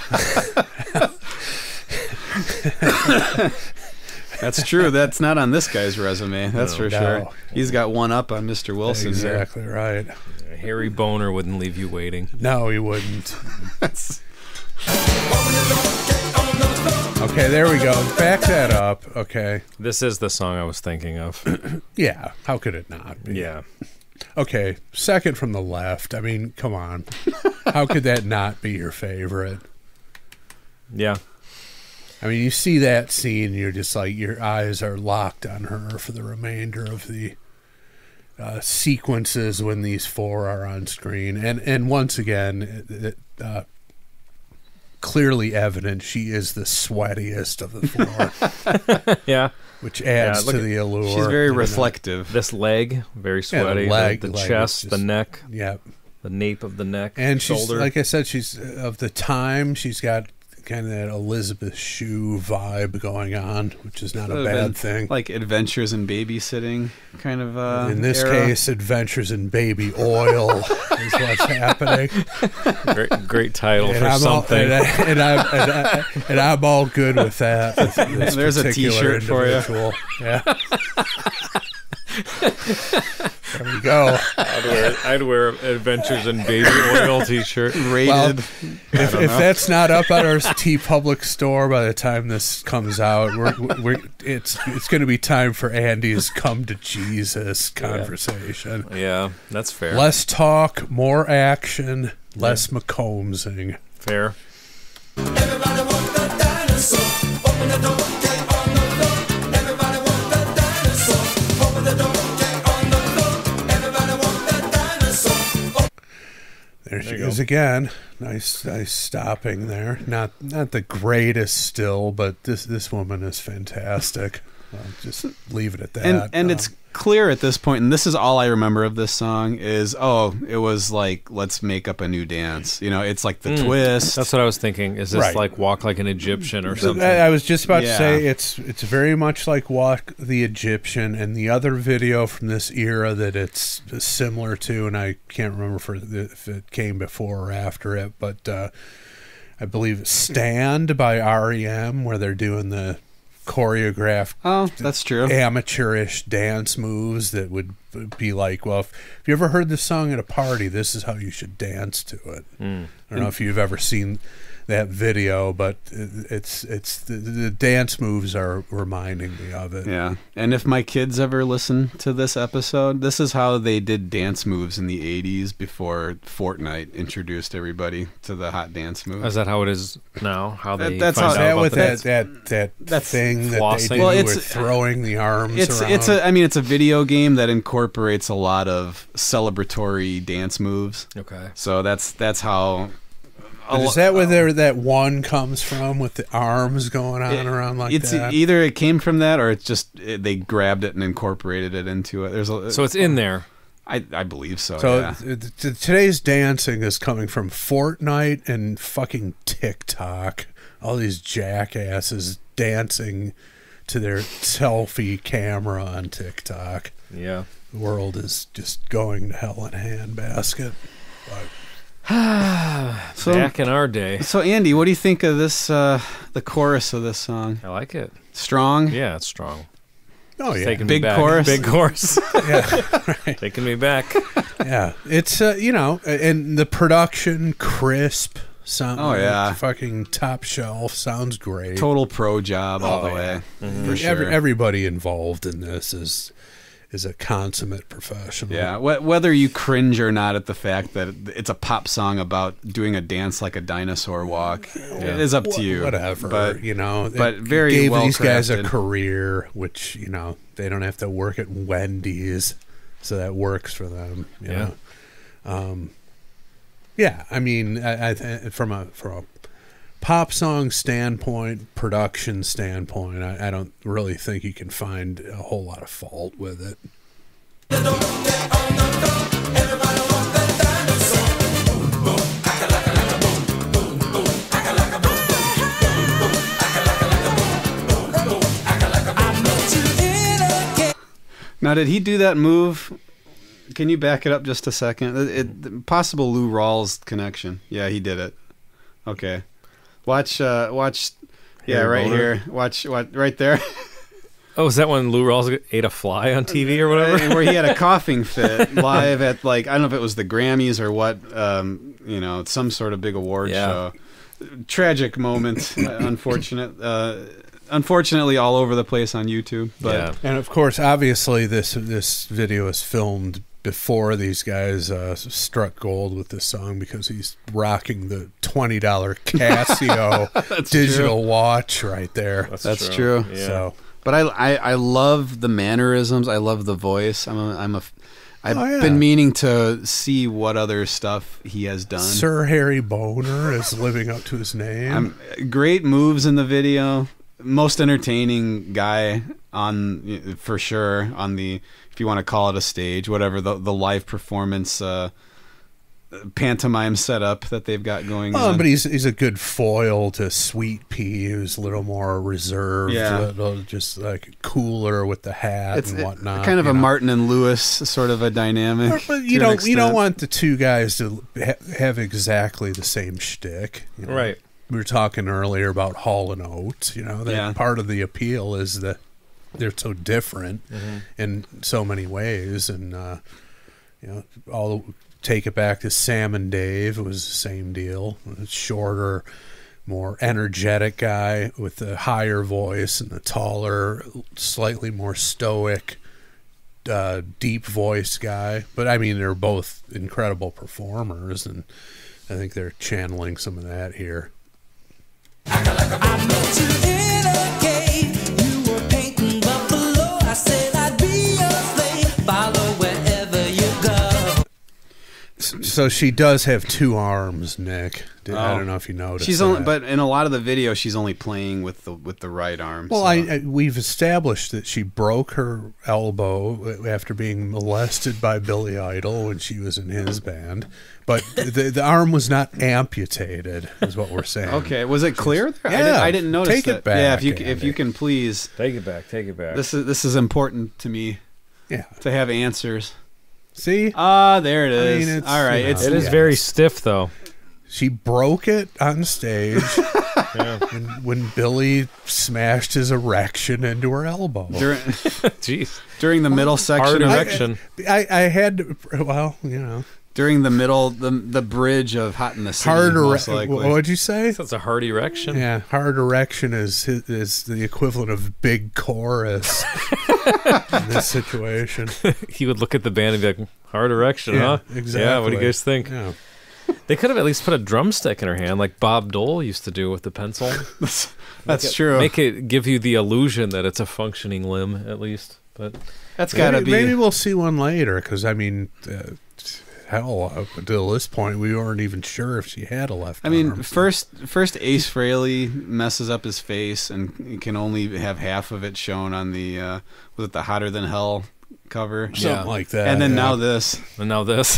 Yeah, That's true. That's not on this guy's resume. That's for No. sure. He's got one up on Mister Wilson here. exactly right. Harry Boner wouldn't leave you waiting. No, he wouldn't. That's- Okay, there we go. Back that up. Okay. This is the song I was thinking of. Yeah, how could it not be? Yeah. Okay, second from the left. I mean, come on. How could that not be your favorite? Yeah. I mean, you see that scene, and you're just like, your eyes are locked on her for the remainder of the uh, sequences when these four are on screen. And and once again, it, it, uh, clearly evident she is the sweatiest of the four, Yeah. which adds Yeah, look to at- the allure. She's very you know. reflective. This leg, very Yeah, the sweaty. leg- the the leg is chest, the just- neck, Yeah, the nape of the neck, and she's shoulder. like I said, she's of the time. She's got kind of that Elizabeth Shue vibe going on, which is not a Could've bad been thing. Like Adventures in Babysitting kind of uh In this era. case, Adventures in Baby Oil is what's happening. great, great title And for I'm, all, something. and, I, and, I'm, and, I, and I'm all good with that. With this There's a particular t-shirt for you. individual. Yeah. There we go. I'd wear, I'd wear Adventures in Baby Oil t-shirt. Rated. Well, if, if that's not up at our T Public store by the time this comes out, we're, we're it's it's going to be time for Andy's come to Jesus conversation. Yeah, that's fair. Less talk, more action, less McCombsing. Fair. Everybody want the dinosaur. Open the door, get on the floor. Everybody want the dinosaur. Open the door, get on the floor. Everybody want the dinosaur. There she There you goes go. again. Nice, nice stopping there. Not not the greatest still, but this this woman is fantastic. I'll just leave it at that. and and Um, it's clear at this point, and this is all I remember of this song is oh, it was like let's make up a new dance. You know, it's like the twist. That's what I was thinking. Is this Right. like Walk Like an Egyptian or something? I, I was just about Yeah. to say it's it's very much like Walk the Egyptian, and the other video from this era that it's similar to, and I can't remember for the, if it came before or after it, but uh, I believe it's Stand by R E M, where they're doing the choreographed oh, that's true. amateurish dance moves that would be like, well, if, if you ever heard this song at a party, this is how you should dance to it. Hmm. I don't know if you've ever seen that video, but it- it's it's the, the dance moves are reminding me of it. Yeah, and if my kids ever listen to this episode, this is how they did dance moves in the eighties before Fortnite introduced everybody to the hot dance moves. Is that how it is now? How That- they that's find how- Is out that about with the that, dance? that that That's thing that flossing. they do Well, it's- with throwing the arms It's around? it's a I mean it's a video game that incorporates a lot of celebratory dance moves. Okay. So that's that's how. a But lo- is that where there, that one comes from with the arms going on it- around like it's that? either it came from that or it's just it, they grabbed it and incorporated it into it. There's a So it's in there. I I believe so. So yeah. t- t- today's dancing is coming from Fortnite and fucking TikTok. All these jackasses dancing to their selfie camera on TikTok. Yeah. The world is just going to hell in a handbasket. But So- Back in our day. So Andy, what do you think of this? Uh, the chorus of this song, I like it. strong. Yeah, it's strong. oh It's yeah, taking Big me back. chorus. Big chorus. yeah, Taking me back. yeah. It's uh, you know, and the production crisp. Sound, Oh, yeah. fucking top shelf. Sounds great. Total pro job all Oh, the way, Mm-hmm. for sure. Every, everybody involved in this is is a consummate professional. Yeah, wh- whether you cringe or not at the fact that it's a pop song about doing a dance like a dinosaur walk, it is up to you. Whatever, But you know. it but very gave well these guys a crafted. career, which you know they don't have to work at Wendy's, so that works for them. You Yeah. know? Um, yeah. I mean, I, I th- from a from a pop song standpoint, production standpoint, I, I don't really think you can find a whole lot of fault with it. Now, did he do that move? Can you back it up just a second? It, it, possible Lou Rawls connection. Yeah, he did it. Okay, watch. Uh, watch. Yeah, Harry right Boner? here. Watch. What? Right there. Oh, is that when Lou Rawls ate a fly on T V or whatever? Where he had a coughing fit live at like I don't know if it was the Grammys or what. Um, you know, some sort of big award Yeah. show. Tragic moment. uh, unfortunate. Uh, unfortunately, all over the place on YouTube. But yeah. And of course, obviously, this this video is filmed before these guys uh, struck gold with this song because he's rocking the twenty dollar Casio digital watch right there. That's true. Yeah. So But I, I, I love the mannerisms. I love the voice. I'm a, I'm a, I've Oh, yeah. been meaning to see what other stuff he has done. Sir Harry Boner is living up to his name. I'm, great moves in the video. Most entertaining guy on for sure on the, if you want to call it a stage, whatever the the live performance uh, pantomime setup that they've got going Oh, on. but he's he's a good foil to Sweet Pea, who's a little more reserved, Yeah. a little just like cooler with the hat it's and it- whatnot. kind of you a know. Martin and Lewis sort of a dynamic. But, but to you an don't you don't extent. want the two guys to ha- have exactly the same shtick, you know? Right. We were talking earlier about Hall and Oates. You know, that Yeah. part of the appeal is that they're so different in so many ways, and uh, you know, all take it back to Sam and Dave. It was the same deal. A shorter, more energetic guy with a higher voice, and a taller, slightly more stoic, uh, deep voice guy. But I mean, they're both incredible performers, and I think they're channeling some of that here. I met you in a cave. You were painting buffalo. I said I'd be your slave. Follow wherever you go. So she does have two arms, Nick. Did- I Oh. don't know if you noticed. She's that. only, but in a lot of the video, she's only playing with the with the right arm. Well, so- I, I we've established that she broke her elbow after being molested by Billy Idol when she was in his band, but the the arm was not amputated, is what we're saying. Okay, was it clear? There? I, Yeah, didn't, I didn't notice take it that. back, yeah, if you if Andy. you can please, Take it back. Take it back. this is this is important to me Yeah. to have answers. See, Ah, there it I is. mean, it's, All right, you know, it's it is yeah. very stiff, though. she broke it on stage when, when Billy smashed his erection into her elbow. during, Jeez. during the middle Hard section. Of, erection. I, I had to, well, you know, during the middle, the the bridge of Hot in the City. hard most erection. likely. What'd you say? That's a hard erection. Yeah, hard erection is is the equivalent of big chorus in this situation. He would look at the band and be like, hard erection, Yeah, huh? exactly. Yeah, what do you guys think? Yeah. They could have at least put a drumstick in her hand like Bob Dole used to do with the pencil. That's true. Make it give you the illusion that it's a functioning limb, at least. But That's got to maybe, be. maybe we'll see one later because I mean, uh, hell, up until this point, we weren't even sure if she had a left I mean, arm. first first Ace Frehley messes up his face and he can only have half of it shown on the uh, was it the Hotter Than Hell cover, something yeah. like that. and then yeah. now this. and now this.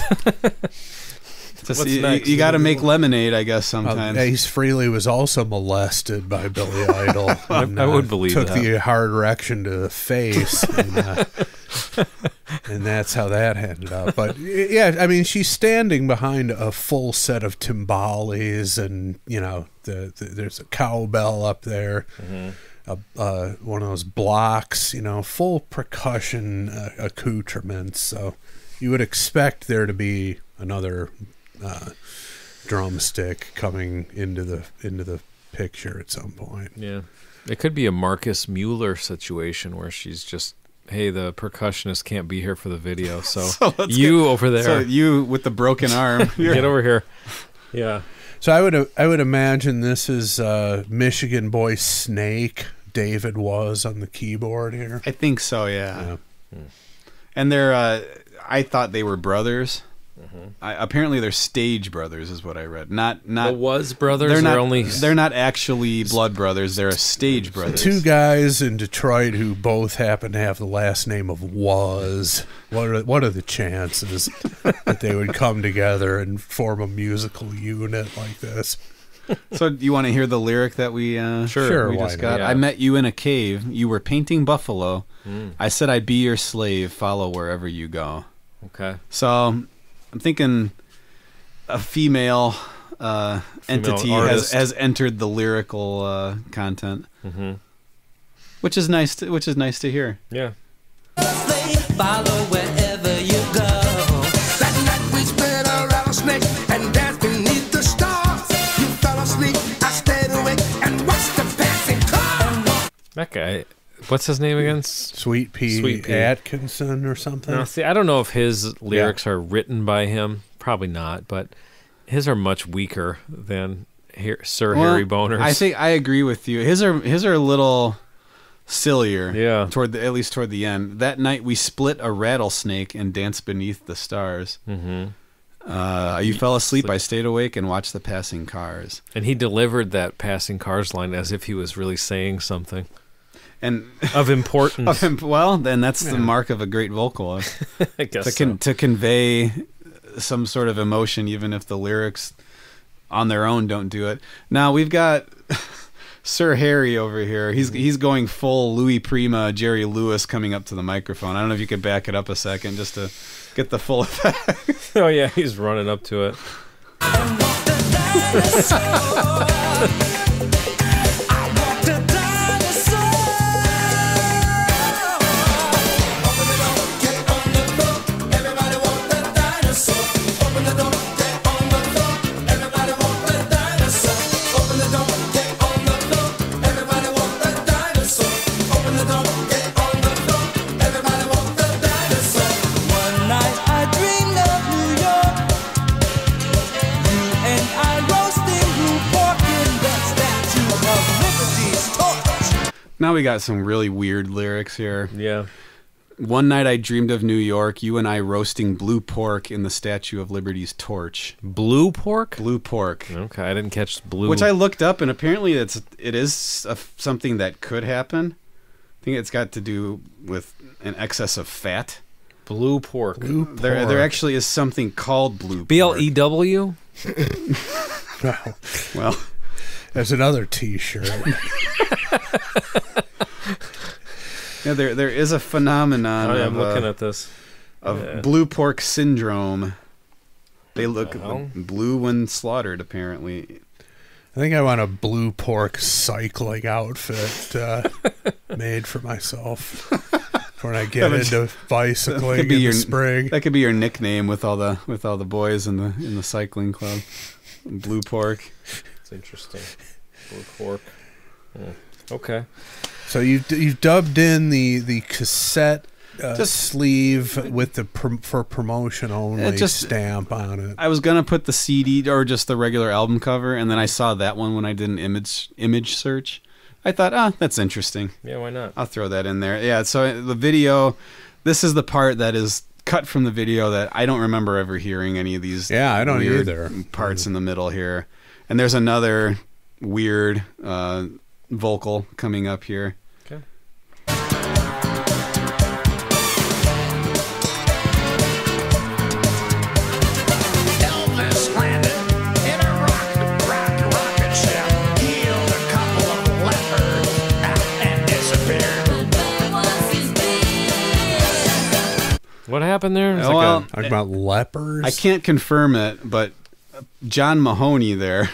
Just, What's you, next? you got to make lemonade, I guess. Uh, Sometimes. Ace Frehley was also molested by Billy Idol. and, I would believe took that. the hard erection to the face, and, uh, and that's how that ended up. But y- yeah, I mean, she's standing behind a full set of timbales, and you know, the, the, there's a cowbell up there. Uh, uh, one of those blocks, you know, full percussion uh, accoutrements. So you would expect there to be another uh, drumstick coming into the into the picture at some point. Yeah. It could be a Marcus Mueller situation where she's just, hey, the percussionist can't be here for the video, so, So let's you get- over there, So you with the broken arm. get over here. Yeah. So I would I would imagine this is uh, Michigan boy Snake. David was on the keyboard here. I think so. Yeah. Yeah. And they're. Uh, I thought they were brothers. I, apparently, they're stage brothers, is what I read. Not not. The Was brothers they're are not. only. They're not actually blood brothers. They're a stage brothers. Two guys in Detroit who both happen to have the last name of Was. What are what are the chances that they would come together and form a musical unit like this? So, do you want to hear the lyric that we uh, Sure. Sure, we why just not? got? Yeah. I met you in a cave. You were painting buffalo. Mm. I said I'd be your slave. Follow wherever you go. Okay. So, I'm thinking a female, uh, Female entity has, artist. has entered the lyrical uh, content, Mm-hmm. which is nice. To, which is nice to hear. Yeah. Slave, follow wherever you go. That night we spent a rattlesnake and danced beneath the stars. You fell asleep, I stayed awake and watched the passing car. That guy, what's his name again? S- Sweet Pea, Sweet Pea. Atkinson or something. No, see, I don't know if his lyrics are written by him. Probably not, but his are much weaker than Har- Sir Well, Harry Boner's. I think I agree with you. His are his are a little sillier. Yeah. Toward the, at least toward the end. That night we split a rattlesnake and danced beneath the stars. Mm-hmm. Uh, you fell asleep. I stayed awake and watched the passing cars. And he delivered that passing cars line as if he was really saying something And of importance. of him, well, then that's the mark of a great vocalist. I guess to so. con- to convey some sort of emotion, even if the lyrics on their own don't do it. Now we've got Sir Harry over here. He's he's going full Louis Prima, Jerry Lewis coming up to the microphone. I don't know if you could back it up a second just to get the full effect. Oh yeah, he's running up to it. One night I dreamed of New York. You and I roasting blue pork in the Statue of Liberty's torch. Now we got some really weird lyrics here. Yeah. One night I dreamed of New York, you and I roasting blue pork in the Statue of Liberty's torch. Blue pork? Blue pork. Okay, I didn't catch blue. Which I looked up, and apparently it's it is a, something that could happen. I think it's got to do with an excess of fat. blue pork. Blue There, there pork. actually is something called blue B L pork. E W? Well, Well, there's another T-shirt. yeah, there there is a phenomenon Oh, yeah, of, I'm looking uh, at this. of yeah. blue pork syndrome. They look hell? blue when slaughtered, apparently. I think I want a blue pork cycling outfit uh, made for myself when I get That would- into bicycling could be in your- the spring. That could be your nickname with all the with all the boys in the in the cycling club. Blue pork. It's interesting. Blue pork. Hmm. Okay. So you've you've dubbed in the the cassette uh, Just- sleeve with the prom- for promotion only It just- stamp on it. I was gonna put the C D or just the regular album cover, and then I saw that one when I did an image image search. I thought, ah, that's interesting. Yeah, why not? I'll throw that in there. Yeah. So the video, this is the part that is cut from the video that I don't remember ever hearing any of these. Yeah, I don't weird either. Parts in the middle here, and there's another weird uh, vocal coming up here. Okay. Elvis landed in a rock, rock, rocket ship. Killed a couple of leopards ah, and disappeared. What happened there? It's Oh, like well, a- Talking about lepers. I can't confirm it, but John Mahoney there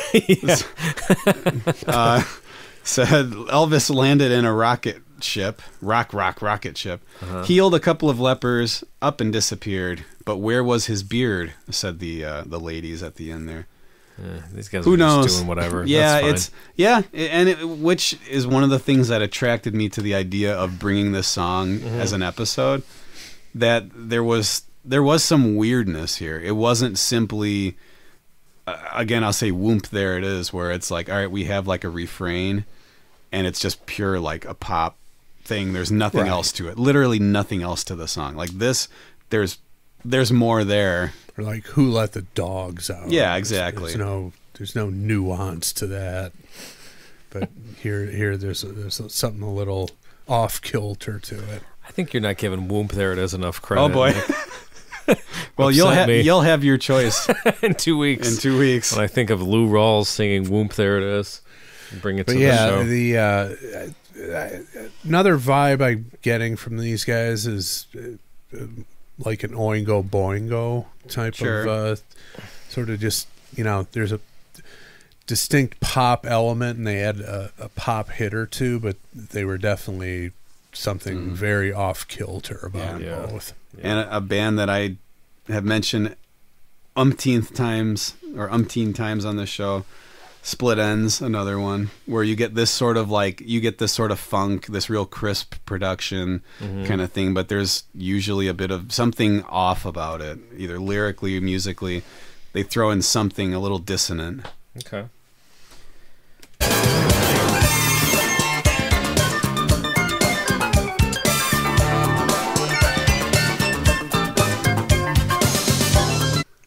uh, said Elvis landed in a rocket ship, rock, rock, rocket ship, healed a couple of lepers, up and disappeared. But where was his beard? Said the uh, the ladies at the end there. eh, these guys Who are just knows? doing whatever. Yeah, That's fine. it's yeah, i- and it, which is one of the things that attracted me to the idea of bringing this song Mm-hmm. as an episode. That there was there was some weirdness here. It wasn't simply uh, again, I'll say whoomp, there it is, where it's like, all right, we have like a refrain and it's just pure like a pop thing. There's nothing Right. else to it. Literally nothing else to the song. Like this, there's there's more there. Or like who let the dogs out? Yeah, There's- exactly. There's no there's no nuance to that. But here here there's a, there's a, something a little off kilter to it. I think you're not giving Whoomp There It Is enough credit. Oh boy. Nick. Well, you'll Upset have me. you'll have your choice in two weeks. in two weeks. When I think of Lou Rawls singing Whoomp There It Is, bring it But to yeah, the show. the uh, uh, another vibe I'm getting from these guys is uh, uh, like an Oingo Boingo type Sure. of uh, sort of just, you know, there's a distinct pop element and they had a, a pop hit or two, but they were definitely something very off kilter about Yeah. both. And a, a band that I have mentioned umpteenth times or umpteen times on this show, Split Ends, another one where you get this sort of like you get this sort of funk, this real crisp production kind of thing, but there's usually a bit of something off about it, either lyrically or musically. They throw in something a little dissonant. Okay.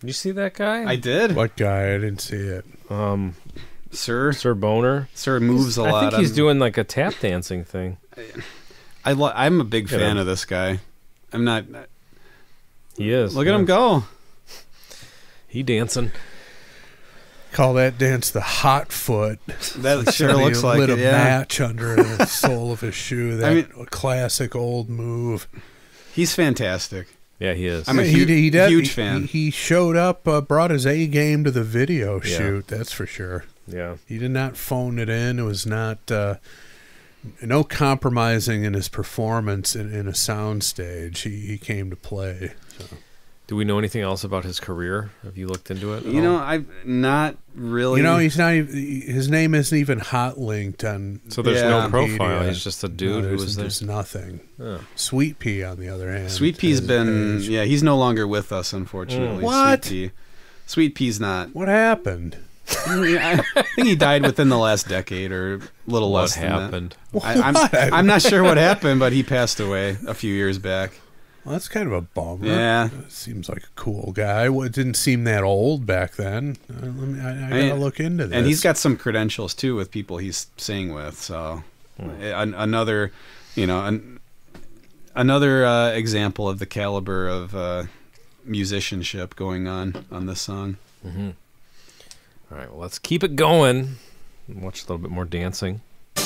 You see that guy? I did. What guy? I didn't see it. Um, Sir, Sir Boner. Sir moves a I lot. think he's I'm- doing like a tap dancing thing. I lo- I'm a big Look at fan him. of this guy. I'm not. He is. Look at him go. He dancing. Call that dance the hot foot. That sure Somebody looks like lit it. a Yeah. match under the sole of his shoe. That I mean- classic old move. He's fantastic. Yeah, he is. I'm a Yeah, hu- he, did- huge he- fan. He, he showed up, uh, brought his A game to the video Yeah. shoot. That's for sure. yeah. He did not phone it in. It was not uh, no compromising in his performance in, in a sound stage. He, he came to play. So. Do we know anything else about his career? Have you looked into it? at You know, all? I've not really. You know, he's not. Even, his name isn't even hot linked on. so there's Yeah. no profile. Wikipedia. He's just a No, dude who there's, was there. there's nothing. Oh. Sweet Pea, on the other hand, Sweet Pea's has been. aged. Yeah, he's no longer with us, unfortunately. Mm. What? Sweet Pea. Sweet Pea's not. What happened? I think he died within the last decade or a little What less than that. happened? I, I'm, What? I'm not sure what happened, but he passed away a few years back. Well, that's kind of a bummer. Yeah. Seems like a cool guy. Well, it didn't seem that old back then. Uh, let me, I, I gotta mean, look into this. And he's got some credentials too with people he's sang with. So an, another, you know, an, another uh, example of the caliber of uh, musicianship going on on this song. All right, well, let's keep it going. Watch a little bit more dancing.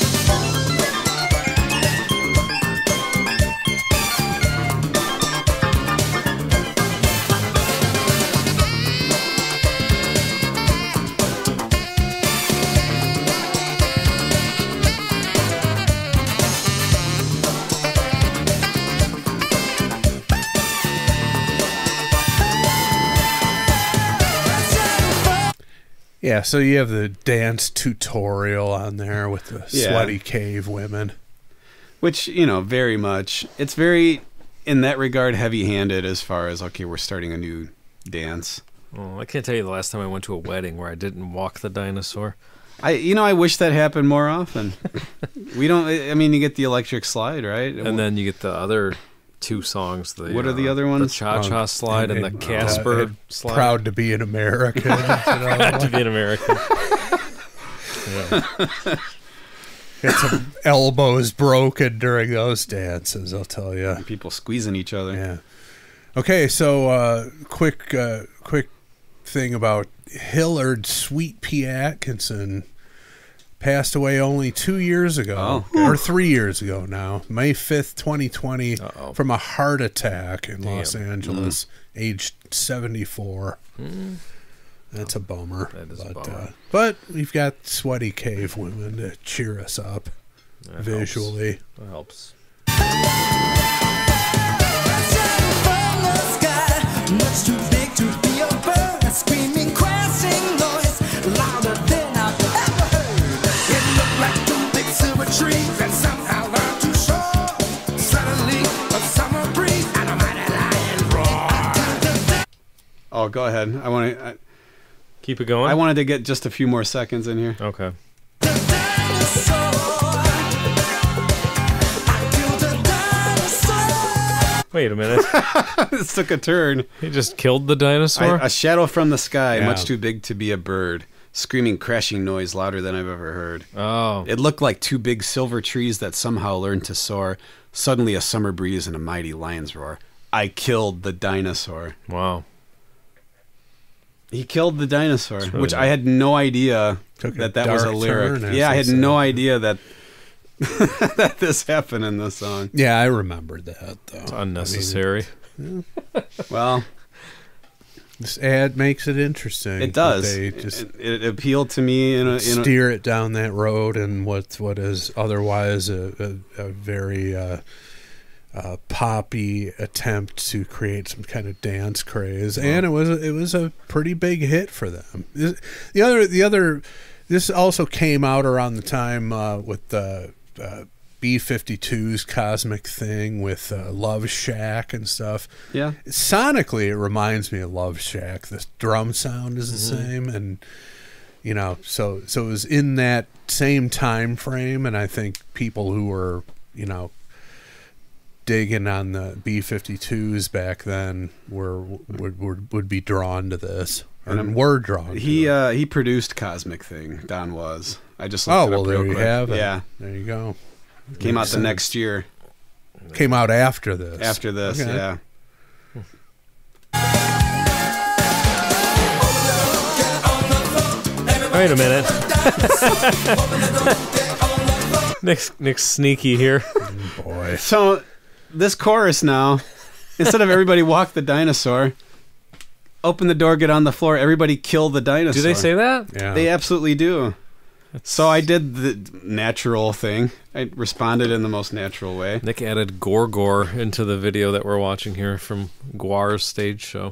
Yeah, so you have the dance tutorial on there with the Yeah. sweaty cave women. Which, you know, very much. It's very, in that regard, heavy-handed as far as, okay, we're starting a new dance. Oh, I can't tell you the last time I went to a wedding where I didn't walk the dinosaur. I, you know, I wish that happened more often. We don't, I mean, you get the electric slide, right? And then you get the other two songs. The, What are the uh, other ones? The Cha-Cha Oh, slide and, and- the Casper uh, slide. Proud to be an American. You know, Proud to be an American. Get some elbows broken during those dances, I'll tell you. people squeezing each other. Yeah. Okay, so uh, quick, uh, quick thing about Hillard Sweet Pea Atkinson. Passed away only two years ago, Oh. or three years ago now, May fifth, twenty twenty, Uh-oh. from a heart attack in Los Damn. Angeles, aged seventy-four. That's a bummer. That is a but, bummer. Uh, but we've got sweaty cave women to cheer us up That visually. helps. That helps. Much too big to be a bird, a screaming, crashing noise, louder than I've ever heard. It looked like two big silver trees that somehow learned to soar. Suddenly, a summer breeze and a mighty lion roar. Oh, go ahead. I want to. Keep it going? I wanted to get just a few more seconds in here. Okay. The dinosaur. I killed a dinosaur. Wait a minute. This took a turn. He just killed the dinosaur? I, a shadow from the sky, Yeah. much too big to be a bird. Screaming, crashing noise louder than I've ever heard. oh. It looked like two big silver trees that somehow learned to soar. Suddenly, a summer breeze and a mighty lion's roar. I killed the dinosaur. Wow. He killed the dinosaur, really which nice. I had no idea Took a that that was a dark lyric. turn, as Yeah, I they had say. no idea that that this happened in this song. Yeah, I remembered that, though. It's unnecessary. Well, This ad makes it interesting. it does. that They just it, it appealed to me in a, in a steer it down that road, and what what is otherwise a, a, a very uh, uh, poppy attempt to create some kind of dance craze, and it was a, it was a pretty big hit for them. This- The other the other this also came out around the time uh, with the uh, B fifty-two's Cosmic Thing with uh, Love Shack and stuff. yeah. Sonically, it reminds me of Love Shack. The drum sound is the Mm-hmm. same, and you know, so so it was in that same time frame. And I think people who were, you know, digging on the B fifty-twos back then were would would, would be drawn to this, or And I'm- were drawn. He to it. uh, he produced Cosmic Thing. Don was. I just looked oh it well, up there real you quick. have it. Yeah, there you go. came out Makes the sense. next year Came out after this. after this. Okay. Yeah. Wait a minute. Nick's, Nick's sneaky here. Boy, So this chorus now, instead of everybody walk the dinosaur, open the door, get on the floor, everybody kill the dinosaur. Do they say that? yeah. They absolutely do. So I did the natural thing. I responded in the most natural way. Nick added Gorgor into the video that we're watching here from Guar's stage show.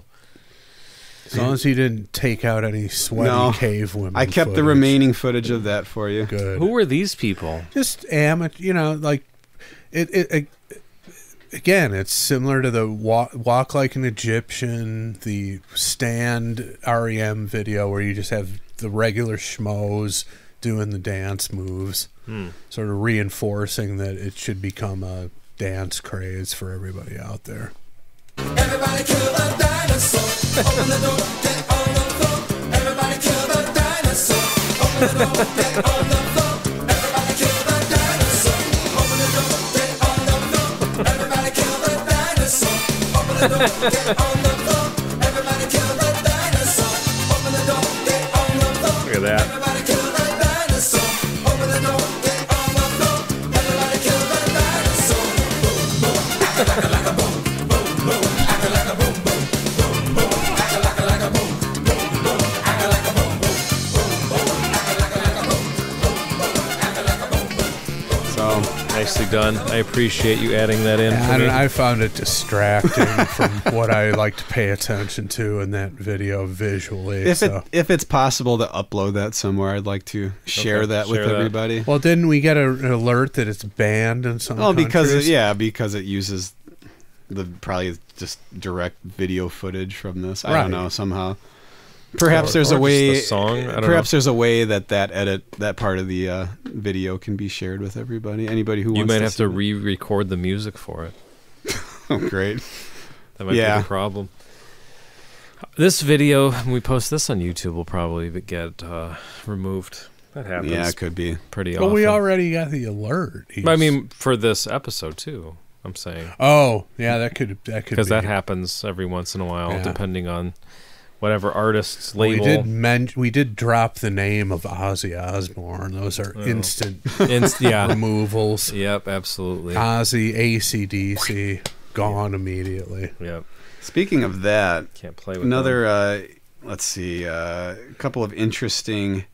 as long as you didn't take out any sweaty No. cave women. I kept the footage. remaining footage of that for you. Good. Who were these people? Just amateur, you know, like it, it, it. Again, it's similar to the walk, walk like an Egyptian, the Stand R E M video where you just have the regular schmoes doing the dance moves, Hmm. sort of reinforcing that it should become a dance craze for everybody out there. Everybody kill the dinosaur. Open the door, get on the floor. Everybody kill the dinosaur. Open the door, get on the floor. Everybody kill the dinosaur. Open the door, get on the floor. Everybody kill the dinosaur. Open the door, get on the floor. Everybody kill the dinosaur. Open the door, get on the floor. Look at that. Everybody kill the dinosaur. Open the door, get on the floor. Everybody kill the dinosaur. Boom, boom, act like a like a boom. Boom, boom, act like a boom, boom. Boom, boom, act like a like a boom. Boom, boom, act like a boom, boom. Boom, boom, act like a like a boom. Boom, boom, act like a boom, boom. So Nicely done. I appreciate you adding that in. Yeah, for I, me. don't, I found it distracting from what I like to pay attention to in that video visually. if so. it if it's possible to upload that somewhere, I'd like to share Okay, that with share that. everybody. Well, didn't we get a, an alert that it's banned in some Oh, because countries? it, yeah, because it uses the probably just direct video footage from this. I Right. don't know somehow. Perhaps Or- there's or a just way. the song, I don't perhaps know. there's a way that that edit that part of the uh, video can be shared with everybody. Anybody who You wants might to have see to it. re-record the music for it. Oh, great. That might Yeah. be the problem. This video, when we post this on YouTube, will probably get uh, removed. That happens Yeah, it could be. pretty But often. we already got the alert. But I He's- mean, for this episode too. I'm saying oh yeah, that could that could because be. that happens every once in a while, Yeah. depending on whatever artist's We label. did men- we did drop the name of Ozzy Osbourne. Those are Oh. instant Inst- yeah. removals. Yep. Absolutely. Ozzy, A C D C, gone immediately. Yep. Speaking of that, Can't play with another. Uh, let's see, uh, a couple of interesting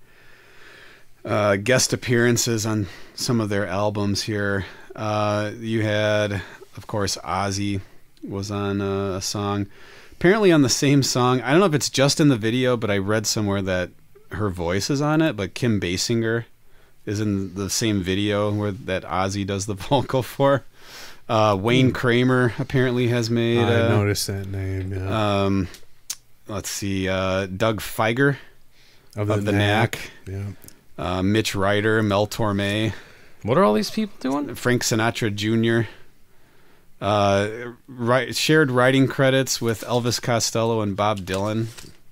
uh, guest appearances on some of their albums here. Uh, you had, of course, Ozzy was on uh, a song. Apparently on the same song. I don't know if it's just in the video, but I read somewhere that her voice is on it. But Kim Basinger is in the same video where that Ozzy does the vocal for. Uh, Wayne Kramer apparently has made. I uh, noticed that name. Yeah. um, let's see, uh, Doug Feiger of the Knack, Yeah. uh, Mitch Ryder, Mel Torme, What are all these people doing? Frank Sinatra Junior Uh, ri- shared writing credits with Elvis Costello and Bob Dylan.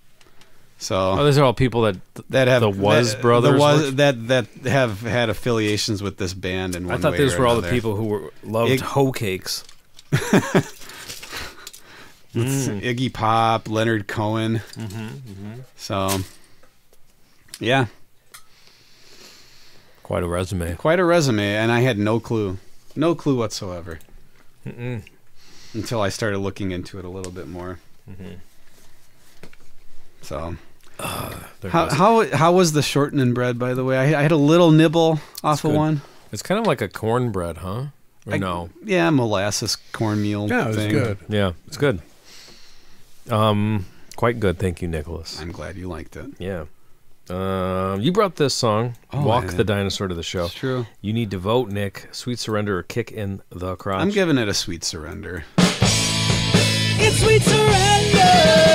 So Oh, these are all people that. that have the Was that, brothers the was, worked- that that have had affiliations with this band in one I thought way these or were all the another. people who were loved Ig- hoe cakes. It's Mm. Iggy Pop, Leonard Cohen. Mm-hmm, So, yeah, Quite a resume. quite a resume, and I had no clue, no clue whatsoever Mm-mm. until I started looking into it a little bit more. Mm-hmm. So, There how it is. how how was the shortening bread? By the way, I, I had a little nibble off of good. one. It's kind of like a cornbread, huh? Or I- no? Yeah, molasses cornmeal. Yeah, it was thing. good. Yeah, it's good. Um, quite good. Thank you, Nicholas. I'm glad you liked it. Yeah. Um, you brought this song, Oh, "Walk I- the Dinosaur," to the show. It's true. You need to vote, Nick. Sweet Surrender or Kick in the Crotch. I'm giving it a sweet surrender. It's sweet surrender.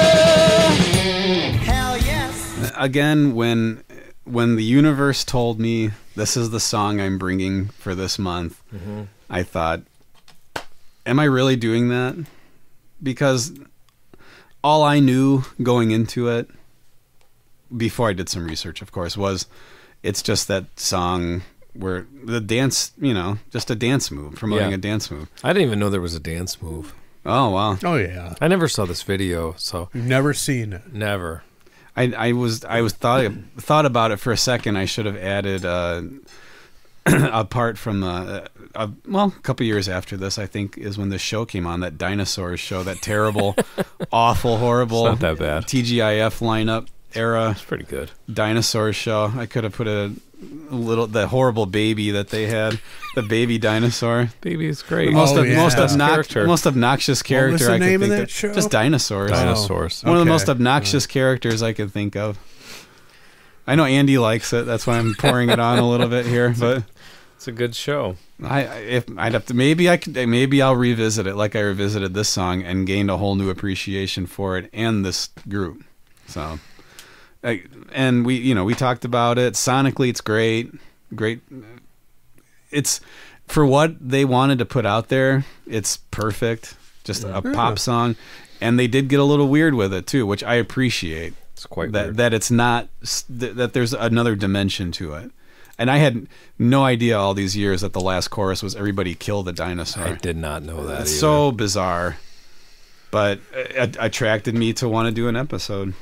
Hell yes. Again, when when the universe told me this is the song I'm bringing for this month, Mm-hmm. I thought am I really doing that? Because all I knew going into it, before I did some research, of course, was it's just that song where the dance, you know, just a dance move, promoting Yeah. a dance move. I didn't even know there was a dance move. Oh, wow. Oh yeah, I never saw this video, so you've never seen it. never. I, I was I was thought thought about it for a second. I should have added uh, a part from the uh, well, a couple years after this, I think, is when this show came on, that dinosaurs show, that terrible, awful, horrible It's not that bad. T G I F lineup era It's pretty good. dinosaur show. I could have put a little the horrible baby that they had, the baby dinosaur. Baby is great. The most, Oh, ob- yeah. most, Best obnox- character. most obnoxious character the I could name of think that of. show? Just dinosaurs. Dinosaurs. One of the Okay. most obnoxious characters I could think of. I know Andy likes it. That's why I'm pouring it on a little bit here. But It's a good show. I, I- if I'd have to, maybe I could, maybe I'll revisit it like I revisited this song and gained a whole new appreciation for it and this group. So, I, and we, you know, we talked about it. Sonically, it's great. Great. It's for what they wanted to put out there. It's perfect. Just a pop song, and they did get a little weird with it too, which I appreciate. It's quite that weird. that it's not s- that, that there's another dimension to it. And I had no idea all these years that the last chorus was "Everybody kill the dinosaur." I did not know that. It's either. so bizarre, but it attracted me to want to do an episode.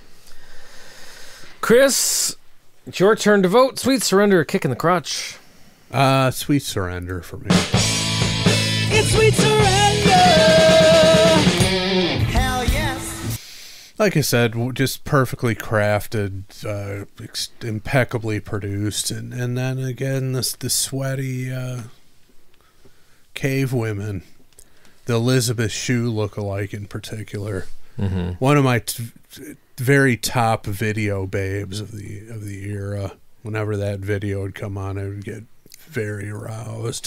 Chris, it's your turn to vote. Sweet Surrender, a kick in the crotch. Uh, Sweet Surrender for me. It's sweet surrender. Hell yes. Like I said, w- just perfectly crafted, uh, ex- impeccably produced, and, and then again, this the sweaty uh, cave women, the Elizabeth Shue lookalike in particular. Mm-hmm. One of my t- t- very top video babes of the of the era. Whenever that video would come on, I would get very aroused.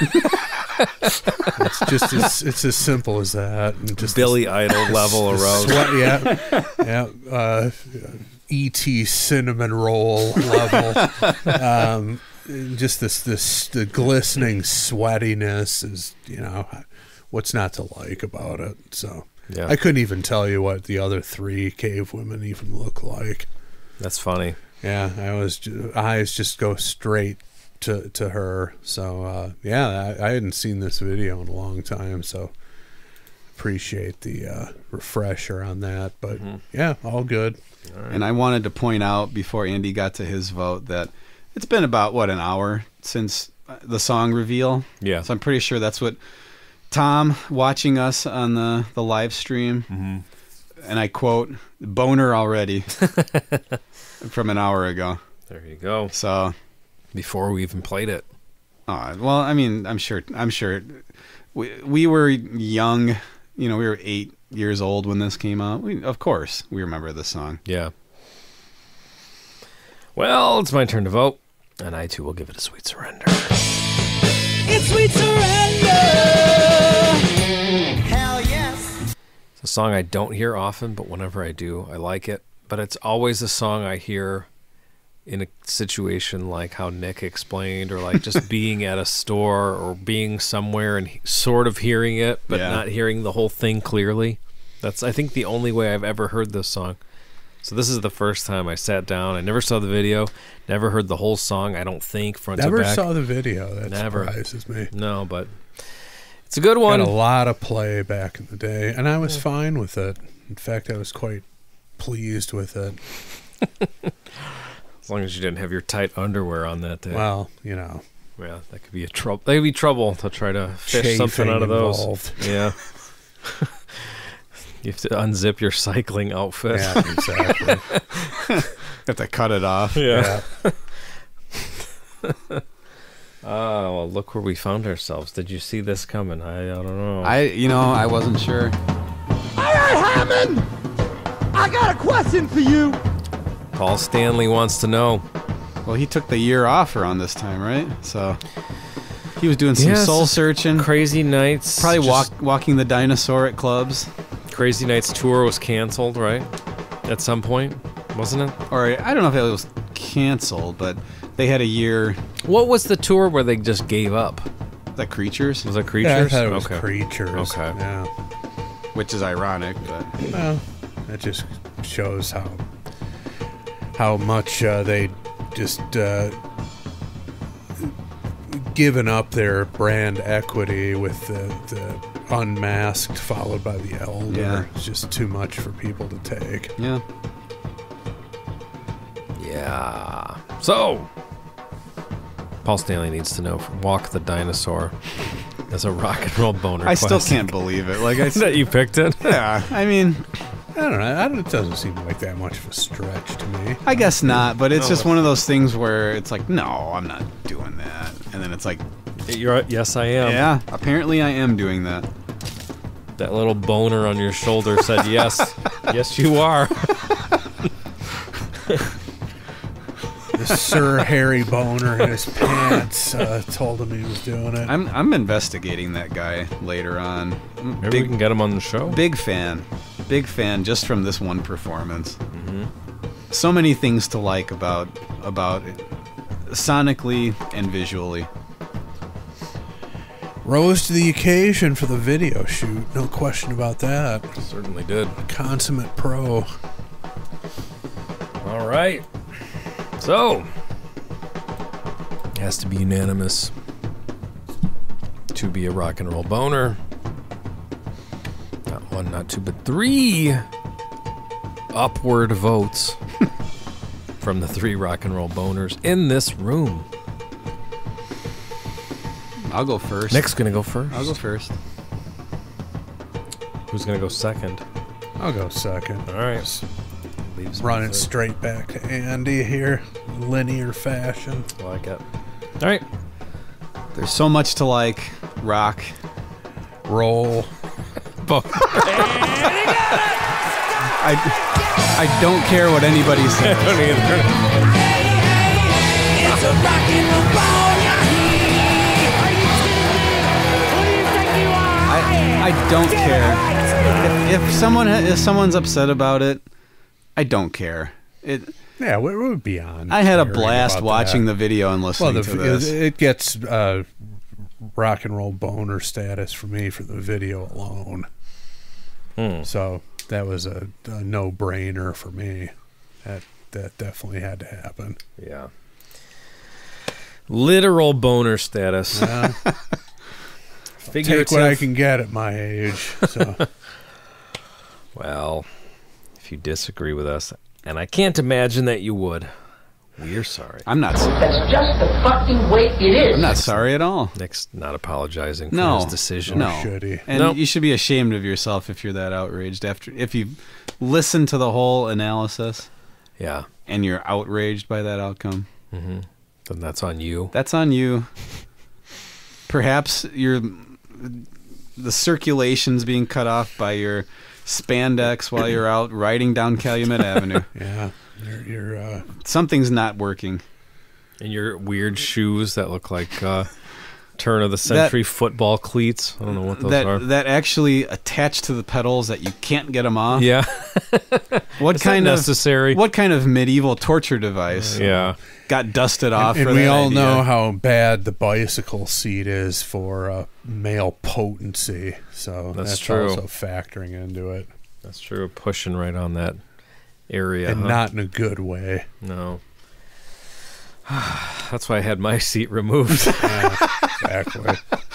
It's just as, it's as simple as that. And just Billy Idol level aroused. Sweat, yeah, yeah. Uh, E T cinnamon roll level. Um, just this, this, the glistening sweatiness is, you know, what's not to like about it. So Yeah, I couldn't even tell you what the other three cave women even look like. that's funny. Yeah, I was ju- eyes just go straight to to her. So uh, yeah, I, I hadn't seen this video in a long time. So appreciate the uh, refresher on that. But yeah, all good. And I wanted to point out before Andy got to his vote that it's been about what, an hour since the song reveal. Yeah. So I'm pretty sure that's what Tom, watching us on the the live stream, and I quote, "boner already" from an hour ago. There you go. So, Before we even played it. uh, well, I mean, I'm sure, I'm sure, we we were young. You know, we were eight years old when this came out. We, of course, we remember this song. Yeah. Well, it's my turn to vote, and I too will give it a sweet surrender. It's sweet surrender. Hell yes. It's a song I don't hear often, but whenever I do, I like it. But it's always a song I hear in a situation like how Nick explained, or like just being at a store or being somewhere and he- sort of hearing it, but Yeah. not hearing the whole thing clearly. That's, I think, the only way I've ever heard this song. So this is the first time I sat down. I never saw the video, never heard the whole song, I don't think, front Never to back. saw the video. That Never. surprises me. No, but it's a good Got one. a lot of play back in the day, and I was fine with it. In fact, I was quite pleased with it. As long as you didn't have your tight underwear on that day. Well, you know, Yeah, that could be a trouble. That could be trouble to try to fish something chafing out of those. involved. Yeah. You have to unzip your cycling outfit. Yeah, exactly. Have to cut it off. Yeah. Yeah. Oh, well, look where we found ourselves. Did you see this coming? I, I don't know. I, you know, I wasn't sure. All right, Hammond, I got a question for you. Paul Stanley wants to know. Well, he took the year off around this time, right? So he was doing some Yes. soul searching. Crazy Nights. Probably just- walk, walking the dinosaur at clubs. Crazy Nights tour was canceled, right? At some point, wasn't it? Or I don't know if it was canceled, but they had a year. What was the tour where they just gave up? Is that Creatures? Was that Yeah, I Creatures? thought it was okay. Creatures. Okay. Yeah. Which is ironic, but Well, that just shows how how much uh, they just uh, given up their brand equity with the, the unmasked followed by the elder. Yeah. It's just too much for people to take. yeah. Yeah. So, Paul Stanley needs to know from Walk the Dinosaur as a rock and roll boner. I still classic. can't believe it. Like I that said, you picked it. yeah. I mean, I don't know. I don't, it doesn't seem like that much of a stretch to me. I guess not. But it's No. just one of those things where it's like, no, I'm not doing that. And then it's like, You're yes, I am. yeah, apparently I am doing that. That little boner on your shoulder said yes. Yes, you are. The Sir Harry Boner in his pants uh, told him he was doing it. I'm I'm investigating that guy later on. I'm Maybe we Big can get him on the show. big fan, big fan just from this one performance. So many things to like about about it, sonically and visually. Rose to the occasion for the video shoot. No question about that. Certainly did. Consummate pro. All right. So, it has to be unanimous to be a rock and roll boner. Not one, not two, but three upward votes from the three rock and roll boners in this room. I'll go first. Nick's gonna go first. I'll go first. Who's gonna go second? I'll go second. All right. Leaves me Run it third. straight back to Andy here. Linear fashion. I like it. All right. There's so much to like. Rock. Roll. Bo- I I don't care what anybody says. It's a rock and roll boner. I I don't care. If, if someone ha- if someone's upset about it, I don't care. It. Yeah, we we're beyond. I had a caring blast about watching that. the video and Well, listening the, to it, this. it gets uh, rock and roll boner status for me for the video alone. Hmm. So that was a, a no-brainer for me. That that definitely had to happen. Yeah. Literal boner status. Yeah. Figurative. Take what I can get at my age. So Well, if you disagree with us, and I can't imagine that you would, we're sorry. I'm not. sorry. That's just the fucking way it is. I'm not sorry at all. Nick's not apologizing for No. his decision. No. should he? And Nope. you should be ashamed of yourself if you're that outraged after if you listen to the whole analysis Yeah. and you're outraged by that outcome. Then that's on you. That's on you. Perhaps your the circulation's being cut off by your spandex while you're out riding down Calumet Avenue. Yeah, you're, you're uh, Something's not working. And your weird shoes that look like uh, turn of the century football cleats. I don't know what those that are. that actually attach to the pedals that you can't get them off. Yeah. What Is that kind of necessary? What kind of medieval torture device? Yeah. Got dusted off. and for we that all idea? know how bad the bicycle seat is for uh, male potency. So That's that's, true. also factoring into it, That's true. Pushing right on that area. and huh? not in a good way. No. That's why I had my seat removed. Yeah, exactly.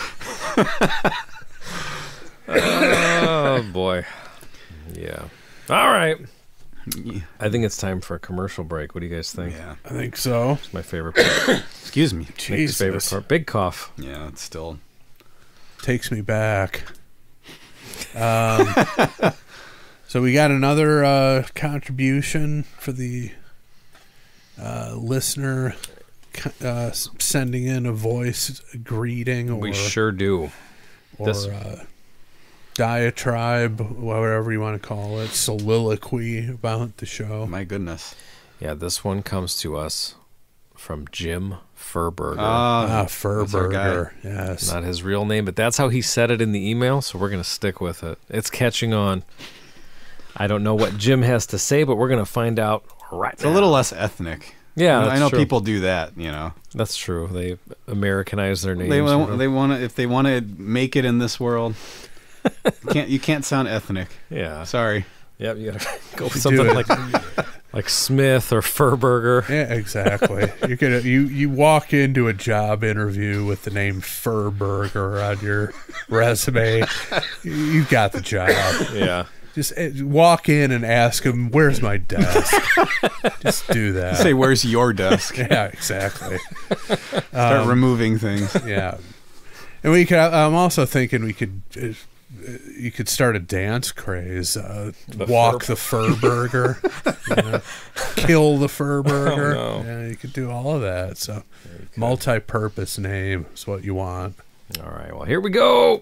Oh, boy. Yeah. All right. I think it's time for a commercial break. What do you guys think? Yeah. I think so. It's my favorite part. Excuse me. Nick's favorite Jesus. part. Big cough. Yeah, it's still. Takes me back. Um, so we got another uh, contribution for the uh, listener uh, s- sending in a voice greeting or We sure do. or this- uh, diatribe, whatever you want to call it, soliloquy about the show. My goodness. Yeah, this one comes to us from Jim Furberger. Ah, Ah, that's our Furberger. guy. Yes. Not his real name, but that's how he said it in the email, so we're going to stick with it. It's catching on. I don't know what Jim has to say, but we're going to find out right It's a little less ethnic Yeah, I know, that's I know true. people do that. You know, That's true. They Americanize their names. they you want know? they want to if they want to make it in this world. you can't you can't sound ethnic. Yeah. Sorry. Yep. You gotta go with Do something it. like like Smith or Furburger. Yeah, exactly. you could you you walk into a job interview with the name Furburger on your resume, you've got the job. Yeah. Just eh, walk in and ask them, "Where's my desk?" Just do that. Say, where's your desk? Yeah, exactly. Start removing things. Yeah, and we could. I'm also thinking we could. Uh, you could start a dance craze. Uh, walk fur- the fur burger. you know, kill the fur burger. Oh, no. Yeah, you could do all of that. So, multi-purpose name is what you want. All right. Well, here we go.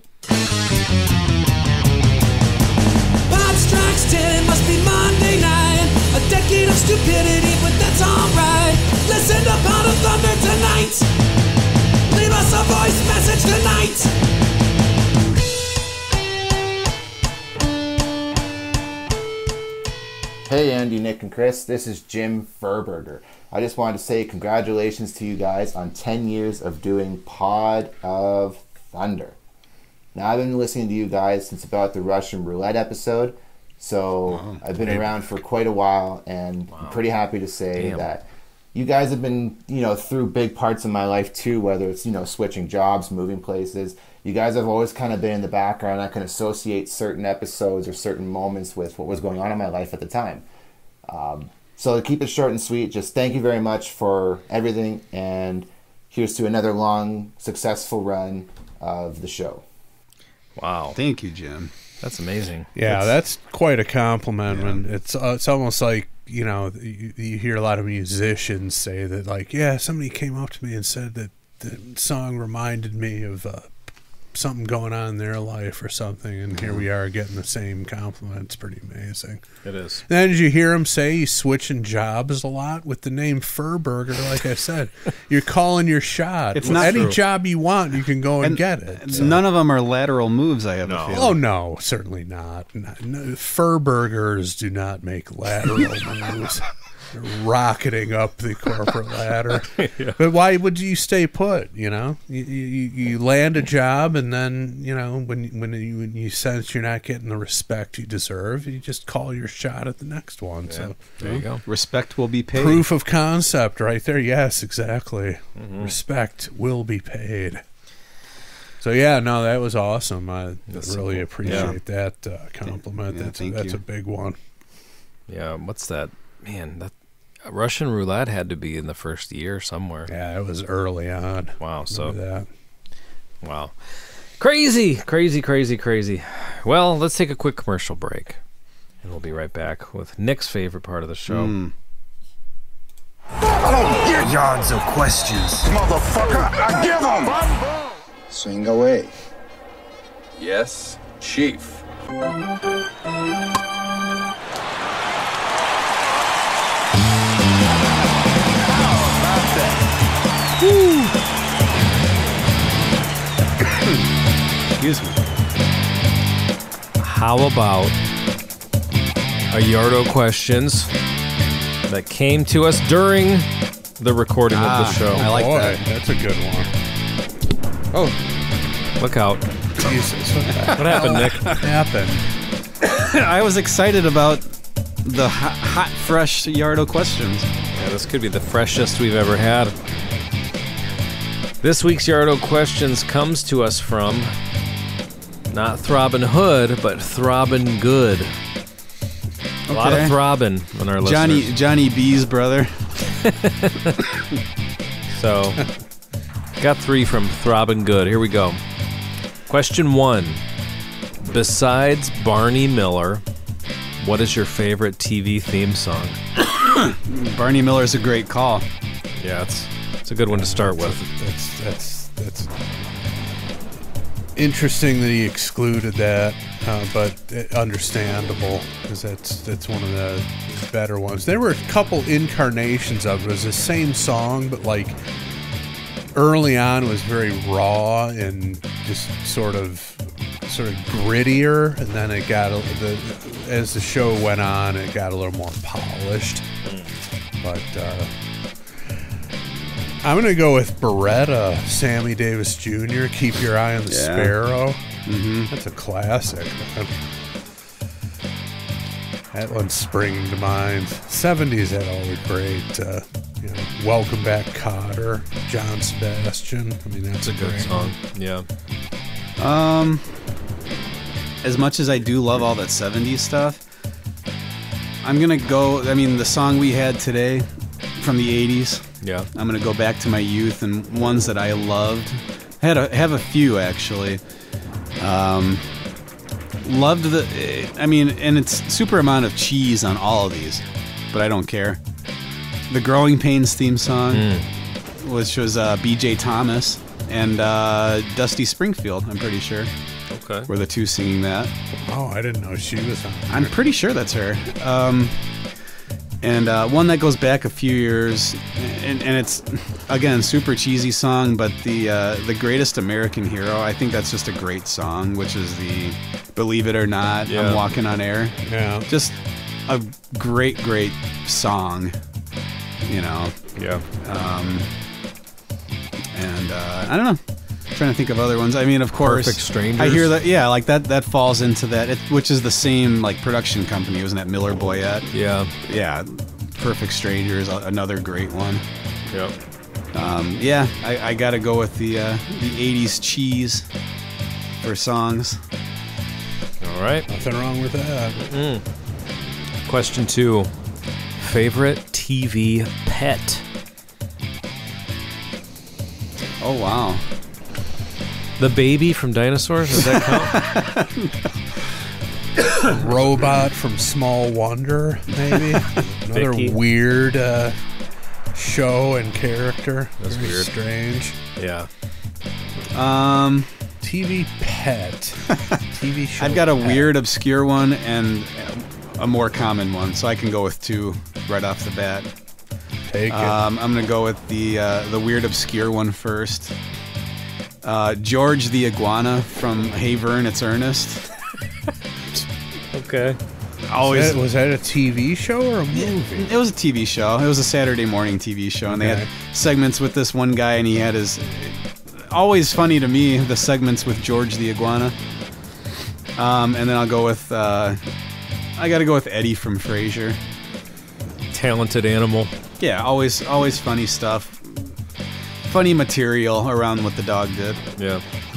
Five strikes ten, must be Monday night. A decade of stupidity, but that's alright. Listen to Pound of Thunder tonight. Leave us a voice message tonight. Hey Andy, Nick, and Chris, this is Jim Furburger. I just wanted to say congratulations to you guys on ten years of doing Pod of Thunder. Now, I've been listening to you guys since about the Russian roulette episode, so I've been around for quite a while, and I'm pretty happy to say Damn. that you guys have been, you know, through big parts of my life too, whether it's, you know, switching jobs, moving places. You guys have always kind of been in the background. I can associate certain episodes or certain moments with what was going on in my life at the time. Um, so to keep it short and sweet, just thank you very much for everything, and here's to another long, successful run of the show. Wow. Thank you, Jim. That's amazing. Yeah, that's quite a compliment. When it's uh, it's almost like, you know, you, you hear a lot of musicians say that, like, yeah, somebody came up to me and said that the song reminded me of uh, something going on in their life or something, and here we are getting the same compliment. It's pretty amazing. It is. And then did you hear him say he's switching jobs a lot with the name Furburger? Like I said, you're calling your shot. It's not any true. job job you want, you can go and, And get it. So- None of them are lateral moves. I have a feeling. Oh no, certainly not. No, no, fur burgers do not make lateral moves. They're rocketing up the corporate ladder. But why would you stay put? You know, you, you you land a job, and then, you know, when when you when you sense you're not getting the respect you deserve, you just call your shot at the next one. So There you go. Respect will be paid. proof of concept right there. Yes, exactly. Respect will be paid. So yeah, no, that was awesome. I That's really cool. appreciate that uh, compliment. Yeah, that's thank that's you. a big one. Yeah. What's that? Man, that Russian roulette had to be in the first year somewhere. Yeah, it was early on. Wow. So Remember that. wow. Crazy, crazy, crazy, crazy. Well, let's take a quick commercial break, and we'll be right back with Nick's favorite part of the show. Mm. Yards of questions. Motherfucker, I give them! Swing away. Yes, Chief. Excuse me. How about a Yardo questions that came to us during the recording of the Ah, show? I like Boy, that. that's a good one. Oh, Look out. Jesus, what What happened, Nick? happened? I was excited about the hot, hot fresh Yardo questions. Yeah, this could be the freshest we've ever had. This week's Yardo questions comes to us from not Throbbing Hood, but Throbbing Good. A lot of Okay. throbbing on our Johnny listeners. Johnny B's brother. So, got three from Throbbing Good. Here we go. Question one. Besides Barney Miller, what is your favorite T V theme song? Barney Miller's a great call. Yeah, it's it's a good one to start with. That's that's that's interesting that he excluded that, uh, but uh, understandable, because that's that's one of the better ones. There were a couple incarnations of it. It was the same song, but like early on it was very raw and just sort of sort of grittier, and then it got a, the as the show went on, it got a little more polished. But uh, I'm going to go with Beretta, Sammy Davis Junior Keep Your Eye on the Yeah. Sparrow. Mm-hmm. That's a classic. That one's springing to mind. seventies had all the great, uh, you know, Welcome Back Kotter, John Sebastian. I mean, that's a Good great song. one. Yeah. Um, as much as I do love all that seventies stuff, I'm gonna go. I mean, the song we had today from the eighties. Yeah. I'm gonna go back to my youth and ones that I loved. I had a, have a few actually. Um, loved the. I mean, and it's super amount of cheese on all of these, but I don't care. The Growing Pains theme song, Mm. which was uh, B J Thomas and uh, Dusty Springfield. I'm pretty sure Okay. were the two singing that. Oh, I didn't know she was on. I'm pretty sure that's her. Um, and uh, one that goes back a few years, and, and it's again super cheesy song, but the uh, the Greatest American Hero. I think that's just a great song, which is the Believe It or Not, Yeah. I'm Walking on Air. Yeah. Just a great, great song. You know. Yeah. Um, and uh, I don't know. I'm trying to think of other ones. I mean, of course, Perfect Strangers. I hear that. Yeah, like that. That falls into that. It, which is the same like production company. Wasn't that Miller Boyette? Yeah. Yeah. Perfect Strangers, a- another great one. Yep. Um, yeah, I, I got to go with the uh, the eighties cheese for songs. All right. Nothing wrong with that. Mm. Question two. Favorite T V pet? Oh wow. The baby from Dinosaurs? Does that count? Robot from Small Wonder, maybe. Another Vicky. weird uh, show and character. That's Very weird. strange. Yeah. Um, T V pet. T V show. I've got a pet. weird, obscure one and a more common one, so I can go with two right off the bat. Take it. Um, I'm gonna go with the uh, the weird, obscure one first. Uh, George the Iguana from Hey Vern, It's Ernest. Okay. Always. Was that, was that a T V show or a movie? It was a T V show. It was a Saturday morning T V show, and they Okay. had segments with this one guy, and he had his. Always funny to me, the segments with George the Iguana. Um, and then I'll go with. Uh, I got to go with Eddie from Frasier. Talented animal. Yeah, always, always funny stuff. Funny material around what the dog did. Yeah.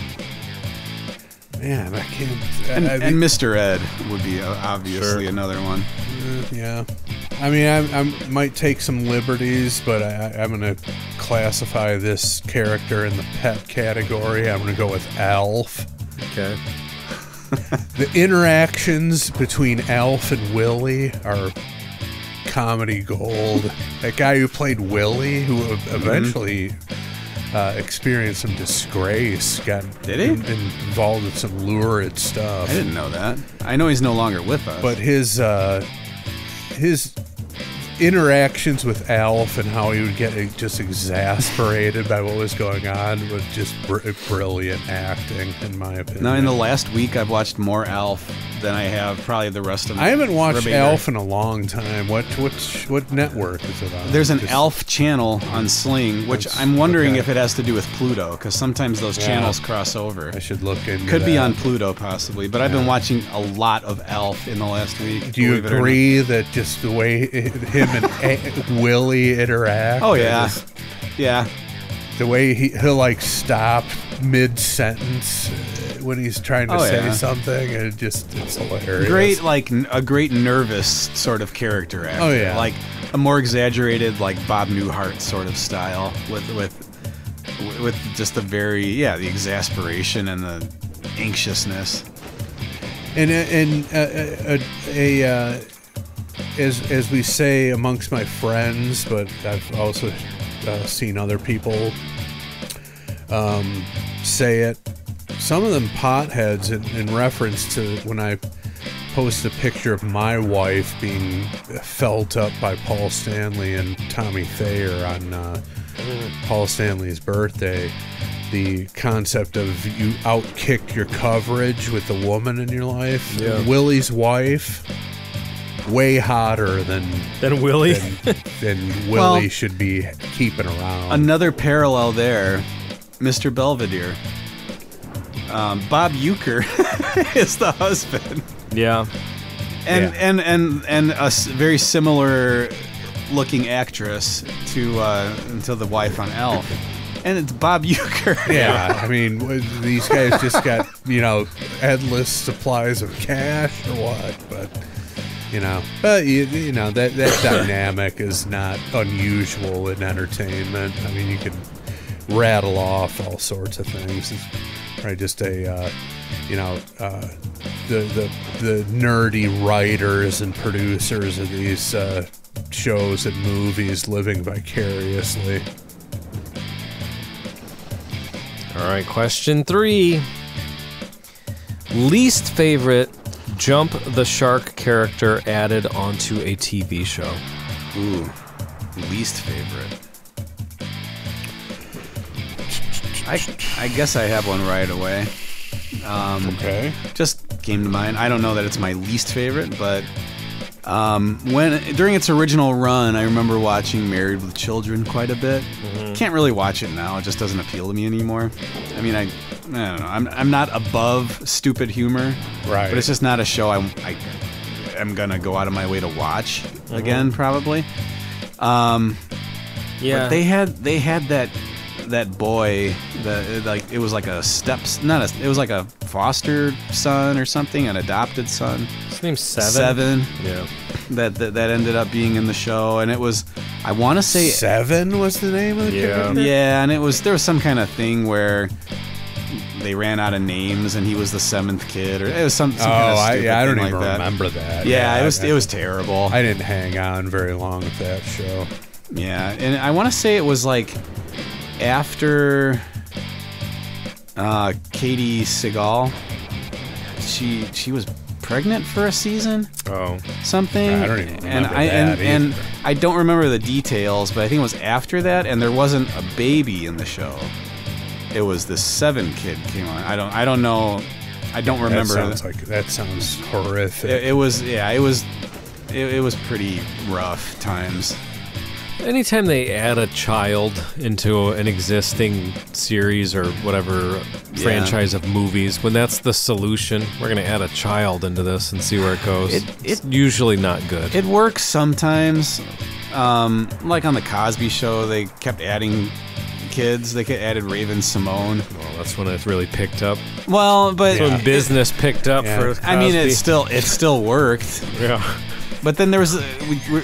Man, I can't. And, I, I and Mister Ed would be uh, obviously Sure. another one. Uh, yeah. I mean, I, I might take some liberties, but I, I'm going to classify this character in the pet category. I'm going to go with Alf. Okay. The interactions between Alf and Willie are comedy gold. That guy who played Willie, who ev- eventually uh, experienced some disgrace, got Did he? in- involved with some lurid stuff. I didn't know that. I know he's no longer with us. But his uh, his interactions with Alf and how he would get e- just exasperated by what was going on was just br- brilliant acting, in my opinion. now, in the last week, I've watched more Alf than I have probably the rest of. I haven't watched remainder. Alf in a long time. What what what network is it on? There's an Just- Alf channel on Sling, which That's- I'm wondering okay. if it has to do with Pluto, because sometimes those Yeah. channels cross over. I should look into. Could be that. on Pluto possibly, but I've been watching a lot of Alf in the last week. Do you believe it or not. agree that just the way him and A- Willie interact? Oh it yeah, is- yeah. the way he he'll like stop mid sentence when he's trying to Oh, say yeah. something, and it just it's hilarious. Great, like n- a great nervous sort of character actor. Oh, yeah. like a more exaggerated, like Bob Newhart sort of style with with with just the very yeah the exasperation and the anxiousness. And and uh, a, a, a uh, as as we say amongst my friends, but I've also uh, seen other people um, say it. Some of them potheads in, in reference to when I post a picture of my wife being felt up by Paul Stanley and Tommy Thayer on uh, Paul Stanley's birthday. The concept of you outkick your coverage with the woman in your life. Yeah. Willie's wife way hotter than Then Willie. than, than Willie Well, should be keeping around. Another parallel there, Mister Belvedere. Um, Bob Euchre is the husband, Yeah. and Yeah. and and and a s- very similar looking actress to uh, to the wife on Elf, and it's Bob Euchre. Yeah, I mean, w- these guys just got, you know, endless supplies of cash or what, but, you know, but, you, you know, that, that dynamic is not unusual in entertainment. I mean, you can rattle off all sorts of things. It's probably just a, uh, you know, uh, the, the, the nerdy writers and producers of these uh, shows and movies living vicariously. All right, question three. Least favorite Jump the Shark character added onto a T V show. Ooh, least favorite. I I guess I have one right away. Um, Okay. just came to mind. I don't know that it's my least favorite, but um, when during its original run, I remember watching Married with Children quite a bit. Can't really watch it now; it just doesn't appeal to me anymore. I mean, I, I don't know. I'm I'm not above stupid humor, Right. But it's just not a show I I am gonna go out of my way to watch again, probably. Um, Yeah. but they had they had that that boy that like it was like a steps not a it was like a foster son or something, an adopted son. His name's Seven. Seven. Yeah. That, that that ended up being in the show, and it was I want to say Seven was the name of the Yeah. character? yeah, and it was there was some kind of thing where they ran out of names, and he was the seventh kid, or it was some, some Oh, kind of I, stupid yeah, I don't thing even like that. remember that. Yeah, it was I, it was terrible. I didn't hang on very long with that show. Yeah, and I want to say it was like after uh, Katie Seagal, she she was pregnant for a season, Oh. something. I don't even and remember I and, that and either. I don't remember the details, but I think it was after that, and there wasn't a baby in the show. It was the Seven kid came on. I don't I don't know. I don't remember. That sounds like that sounds horrific. it, it was yeah. It was it, it was pretty rough times. Anytime they add a child into an existing series or whatever franchise of movies, when that's the solution, we're going to add a child into this and see where it goes. It- it's it- usually not good. It works sometimes. Um, like on the Cosby Show, they kept adding kids. They kept added Raven Simone. well, that's when it really picked up. Well, but That's when business picked up Yeah. for Cosby. I mean, it still it still worked. Yeah. But then there was uh, we, we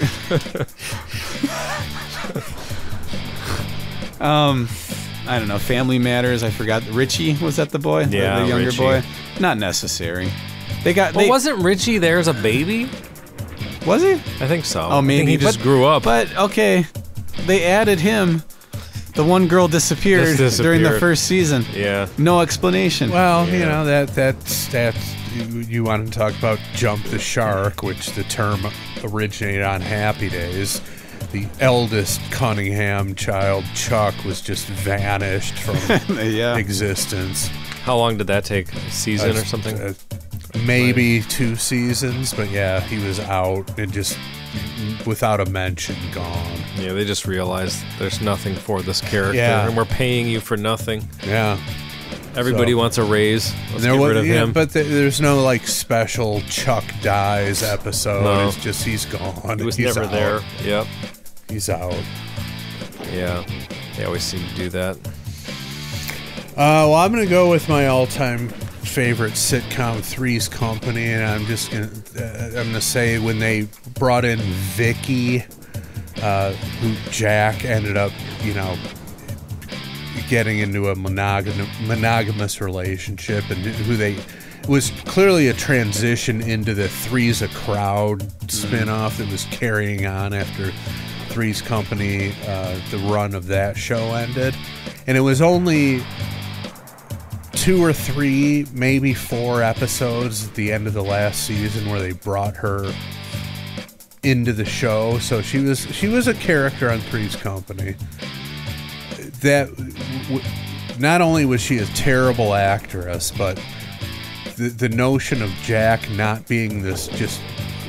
um, I don't know. Family Matters. I forgot. Richie, was that the boy? The- Yeah, the, younger Richie. boy. Not necessary. They got. Well, they, wasn't Richie there as a baby? was he? I think so. Oh, I maybe think he just but- grew up. But okay, they added him. The one girl disappeared, Just during the disappeared. first season. yeah. No explanation. Well, you Yeah. know that that's that's you, you want to talk about Jump the Shark, which the term originated on Happy Days. The eldest Cunningham child, Chuck, was just vanished from yeah. existence. How long did that take? A season or Uh, something? uh, maybe two seasons, but yeah, he was out and just without a mention, gone. Yeah, they just realized there's nothing for this character, Yeah. and we're paying you for nothing. Yeah. Everybody So- wants a raise. Let's There get wa- rid of yeah, him. But th- there's no like special Chuck dies episode. No. It's just he's gone. he was He's never out. there. Yep. He's out. Yeah. They always seem to do that. Uh, well, I'm gonna go with my all-time favorite sitcom, Three's Company, and I'm just gonna uh, I'm gonna say when they brought in Vicky, uh, who Jack ended up, you know, getting into a monogam- monogamous relationship, and who they it was clearly a transition into the Three's a Crowd spin-off that was carrying on after Three's Company, uh, the run of that show ended, and it was only two or three, maybe four episodes at the end of the last season where they brought her into the show. So she was she was a character on Three's Company. That w- not only was she a terrible actress, but the the notion of Jack not being this just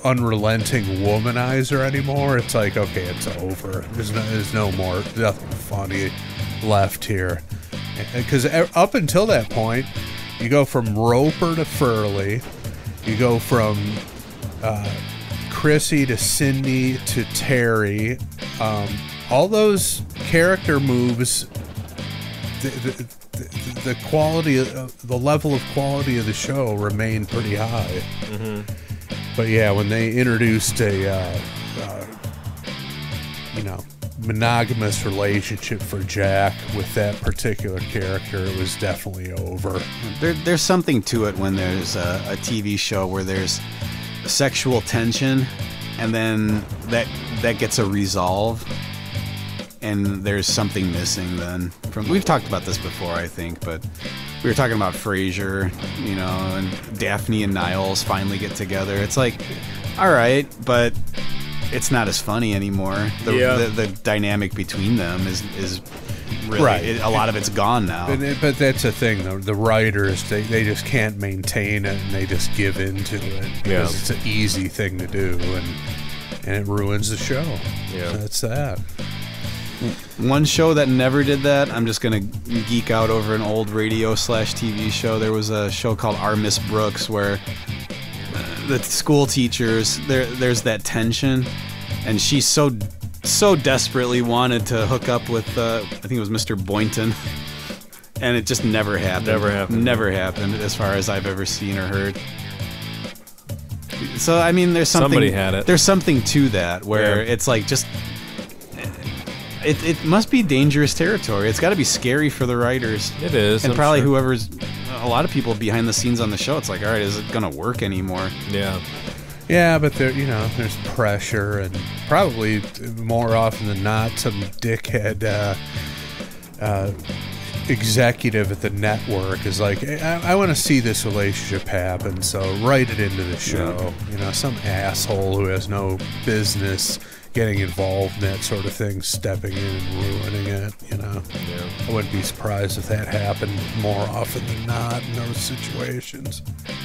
unrelenting womanizer anymore. It's like, okay, it's over. There's no, there's no more, nothing funny left here. Because up until that point, you go from Roper to Furley, you go from uh, Chrissy to Cindy to Terry. Um, all those character moves, the, the, the, the quality, of, the level of quality of the show remained pretty high. Mm-hmm. But yeah, when they introduced a, uh, uh, you know, monogamous relationship for Jack with that particular character, it was definitely over. There, there's something to it when there's a, a T V show where there's sexual tension, and then that that gets a resolve, and there's something missing. Then from we've talked about this before, I think, but we were talking about Frasier, you know, and Daphne and Niles finally get together. It's like, all right, but it's not as funny anymore. The, Yeah. the, the dynamic between them is is really Right. it, a lot of it's gone now. But, it- but that's the thing, though. The writers, they, they just can't maintain it, and they just give into it because Yeah. it's an easy thing to do, and and it ruins the show. Yeah. That's that. One show that never did that, I'm just gonna geek out over an old radio slash T V show. There was a show called Our Miss Brooks where the school teachers, there there's that tension, and she so so desperately wanted to hook up with uh, I think it was Mister Boynton, and it just never happened. Never happened. Never happened, as far as I've ever seen or heard. So I mean, there's something. Somebody had it. There's something to that where Yeah. it's like just. It, it must be dangerous territory. It's got to be scary for the writers. It is, And I'm probably sure. whoever's, a lot of people behind the scenes on the show, it's like, all right, is it going to work anymore? Yeah. Yeah, but there, you know, there's pressure, and probably more often than not, some dickhead uh, uh, executive at the network is like, "Hey, I, I want to see this relationship happen, so write it into the show." You know, some asshole who has no business getting involved in that sort of thing, stepping in and ruining it. You know, Yeah. I wouldn't be surprised if that happened more often than not in those situations.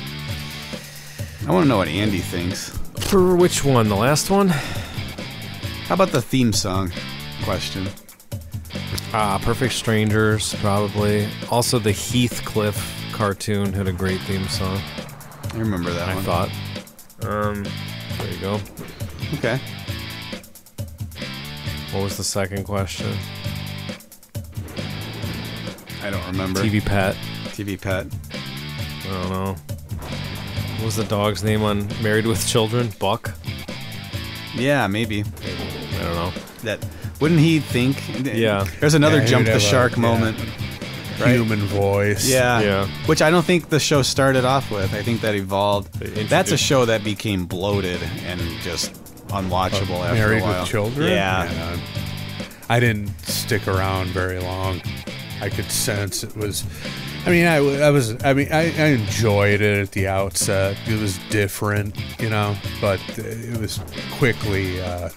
I want to know what Andy thinks. For which one? The last one? How about the theme song question? Ah, Perfect Strangers, probably. Also, the Heathcliff cartoon had a great theme song, I remember that I one. thought. Um, there you go. Okay. What was the second question? I don't remember. T V pet. T V pet. I don't know. What was the dog's name on Married with Children? Buck? Yeah, maybe. I don't know. That wouldn't he think? Yeah. There's another Yeah, he jump would the have a- shark yeah. moment. Right? Human voice. Yeah. Yeah. Which I don't think the show started off with. I think that evolved. They introduced- That's a show that became bloated and just unwatchable after Married a while. with Children? Yeah. I didn't stick around very long. I could sense it was. I mean, I, I was. I mean, I, I enjoyed it at the outset. It was different, you know, but it was quickly. Uh,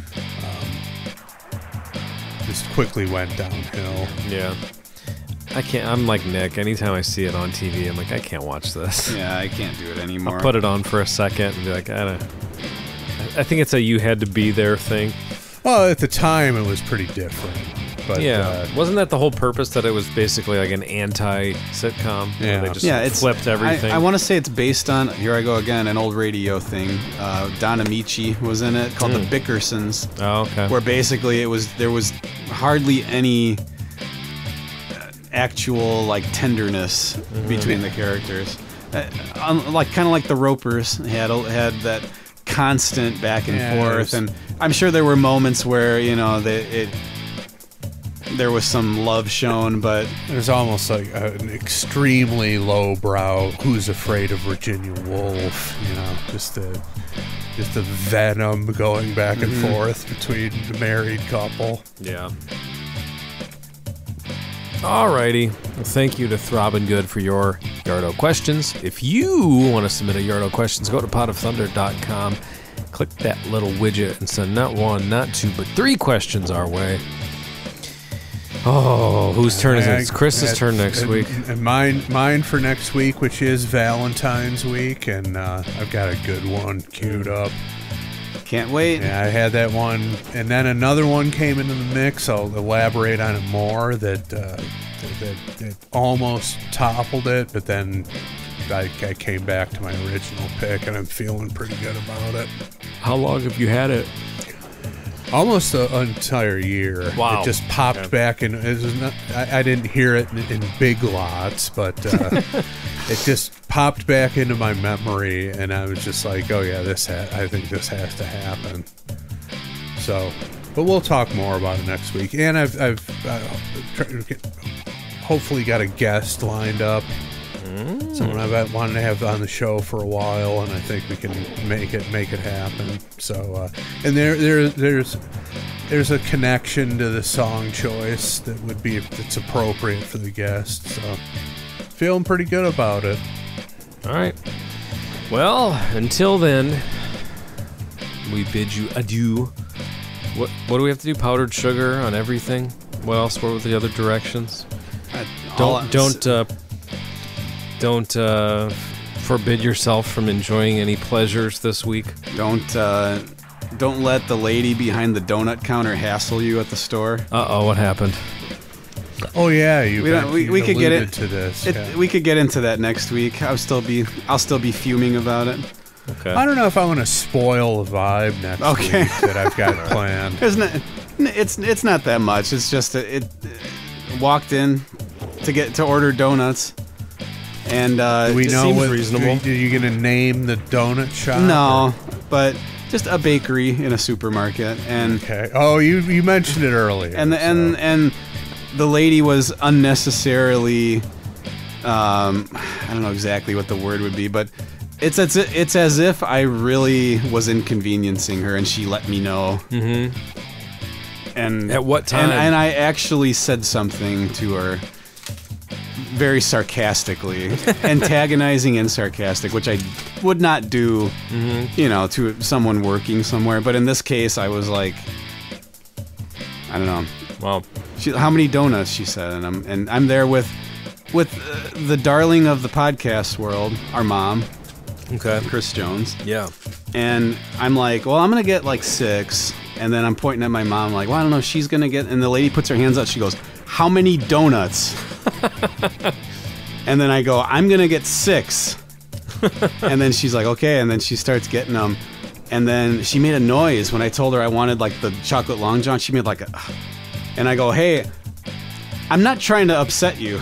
um, just quickly went downhill. Yeah. I can't. I'm like Nick. Anytime I see it on T V, I'm like, I can't watch this. Yeah, I can't do it anymore. I'll put it on for a second and be like, I don't. I think it's a you had to be there thing. Well, at the time, it was pretty different. But yeah, uh, wasn't that the whole purpose, that it was basically like an anti-sitcom? where Yeah. they just Yeah, it's flipped everything. I, I want to say it's based on. Here I go again, an old radio thing. Uh, Don Amici was in it, called Mm. The Bickersons, oh, okay. where basically it was there was hardly any uh, actual like tenderness Mm-hmm. between the characters. Uh, un- like kind of like the Ropers had a- had that constant back and Yeah, forth, there's- and I'm sure there were moments where you know that it. There was some love shown, but there's almost like a, an extremely lowbrow Who's Afraid of Virginia Woolf, you know, just the just the venom going back and Mm-hmm. forth between the married couple. Yeah. Alrighty. Well, thank you to Throbbing Good for your Yardo questions. If you want to submit a Yardo questions, go to pot of thunder dot com. Click that little widget and send not one, not two, but three questions our way. Oh, whose turn is it? It's Chris's And- turn next and- week. And mine, mine for next week, which is Valentine's week, and uh, I've got a good one queued up. Can't wait. Yeah, I had that one, and then another one came into the mix. I'll elaborate on it more. That uh, that, that, that almost toppled it, but then I, I came back to my original pick, and I'm feeling pretty good about it. How long have you had it? Almost a- an entire year. Wow. It just popped Okay. back, and it was not, I, I didn't hear it in, in big lots, but uh, it just popped back into my memory, and I was just like, "Oh yeah, this. Ha- I think this has to happen." So, but we'll talk more about it next week. And I've, I've uh, tried to get, hopefully got a guest lined up. Someone I've wanted to have on the show for a while, and I think we can make it make it happen. So, uh, and there there there's there's a connection to the song choice that would be that's appropriate for the guest. So, feeling pretty good about it. All right. Well, until then, we bid you adieu. What what do we have to do? Powdered sugar on everything? What else? What were the other directions? all- Don't don't uh, don't uh, forbid yourself from enjoying any pleasures this week. Don't uh, don't let the lady behind the donut counter hassle you at the store. Uh oh, what happened? Oh yeah, you. We, don't, we, we could get it to this. it- yeah. We could get into that next week. I'll still be I'll still be fuming about it. Okay. I don't know if I want to spoil the vibe next Okay. week that I've got planned. There's not, it's it's not that much. It's just a, it uh, walked in to get to order donuts, and uh, Do we it know seems what? reasonable. Are you going to name the donut shop? No, but just a bakery in a supermarket, and Okay. Oh, you you mentioned it earlier. and the, and so- and the lady was unnecessarily, um, I don't know exactly what the word would be, but it's it's it's as if I really was inconveniencing her, and she let me know. Mm-hmm. And At what time? And, and I actually said something to her, very sarcastically, antagonizing and sarcastic, which I would not do, Mm-hmm. you know, to someone working somewhere. But in this case, I was like, I don't know. Well, She, how many donuts? She said, and I'm and I'm there with with uh, the darling of the podcast world, our mom, okay. Chris Jones. Yeah. And I'm like, well, I'm gonna get like six, and then I'm pointing at my mom, like, well, I don't know, she's gonna get. And the lady puts her hands out. She goes, how many donuts? And then I go, I'm gonna get six. And then she's like, okay. And then she starts getting them. And then she made a noise when I told her I wanted like the chocolate long john. She made like a, and I go, hey, I'm not trying to upset you.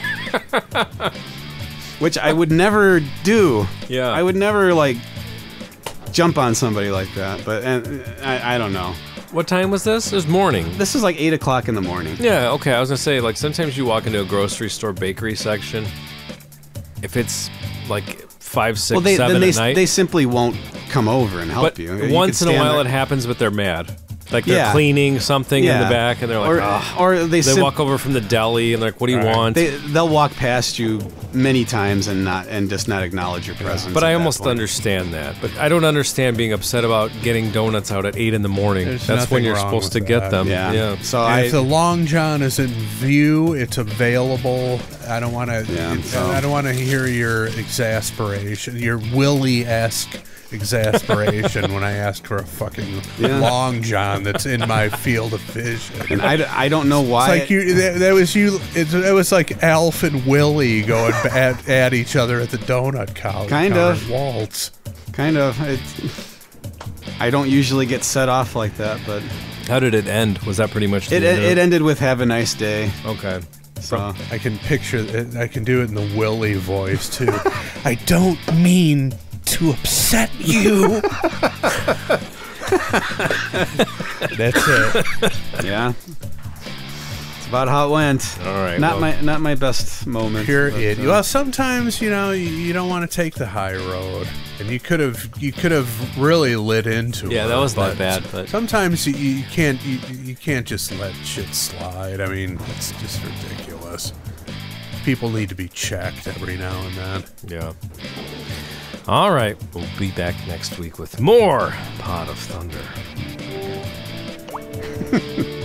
Which I would never do. Yeah. I would never like jump on somebody like that. But and I, I don't know. What time was this? It was morning. This is like eight o'clock in the morning. Yeah, okay. I was gonna say, like, sometimes you walk into a grocery store bakery section. If it's like five, six, Well, they seven then they at night, they simply won't come over and help but you. You once could in a stand while there. it happens, but they're mad. Like they're Yeah. cleaning something in the Yeah. back, and they're like, or, "Ugh." or they They sim- walk over from the deli, and they're like, "What do you want?" They they'll walk past you many times and not and just not acknowledge your presence. But at I that almost point. understand that. But I don't understand being upset about getting donuts out at eight in the morning. There's That's when nothing you're wrong supposed with to get that. them. Yeah. Yeah. So And I if the long john is in view, it's available. I don't want to. Yeah, so- I don't want to hear your exasperation, your Willie-esque exasperation when I ask for a fucking Yeah. long john that's in my field of vision. and I, d- I don't know why. It's like you. That, that was you. It, it was like Alf and Willie going at, at each other at the donut counter. Kind of. counter waltz. kind of. It, I don't usually get set off like that, but How did it end? Was that pretty much the it end of it ended with "Have a nice day." Okay. So I can picture it. I can do it in the Willie voice too. I don't mean to upset you. That's it. yeah, it's about how it went. All right. Not well, my not my best moment. Pure but, idiot. uh, Well, sometimes you know you, you don't want to take the high road, and you could have you could have really lit into. Yeah, her, that wasn't that but bad, but- sometimes you, you can't you, you can't just let shit slide. I mean, it's just ridiculous. People need to be checked every now and then. Yeah. All right. We'll be back next week with more Pot of Thunder.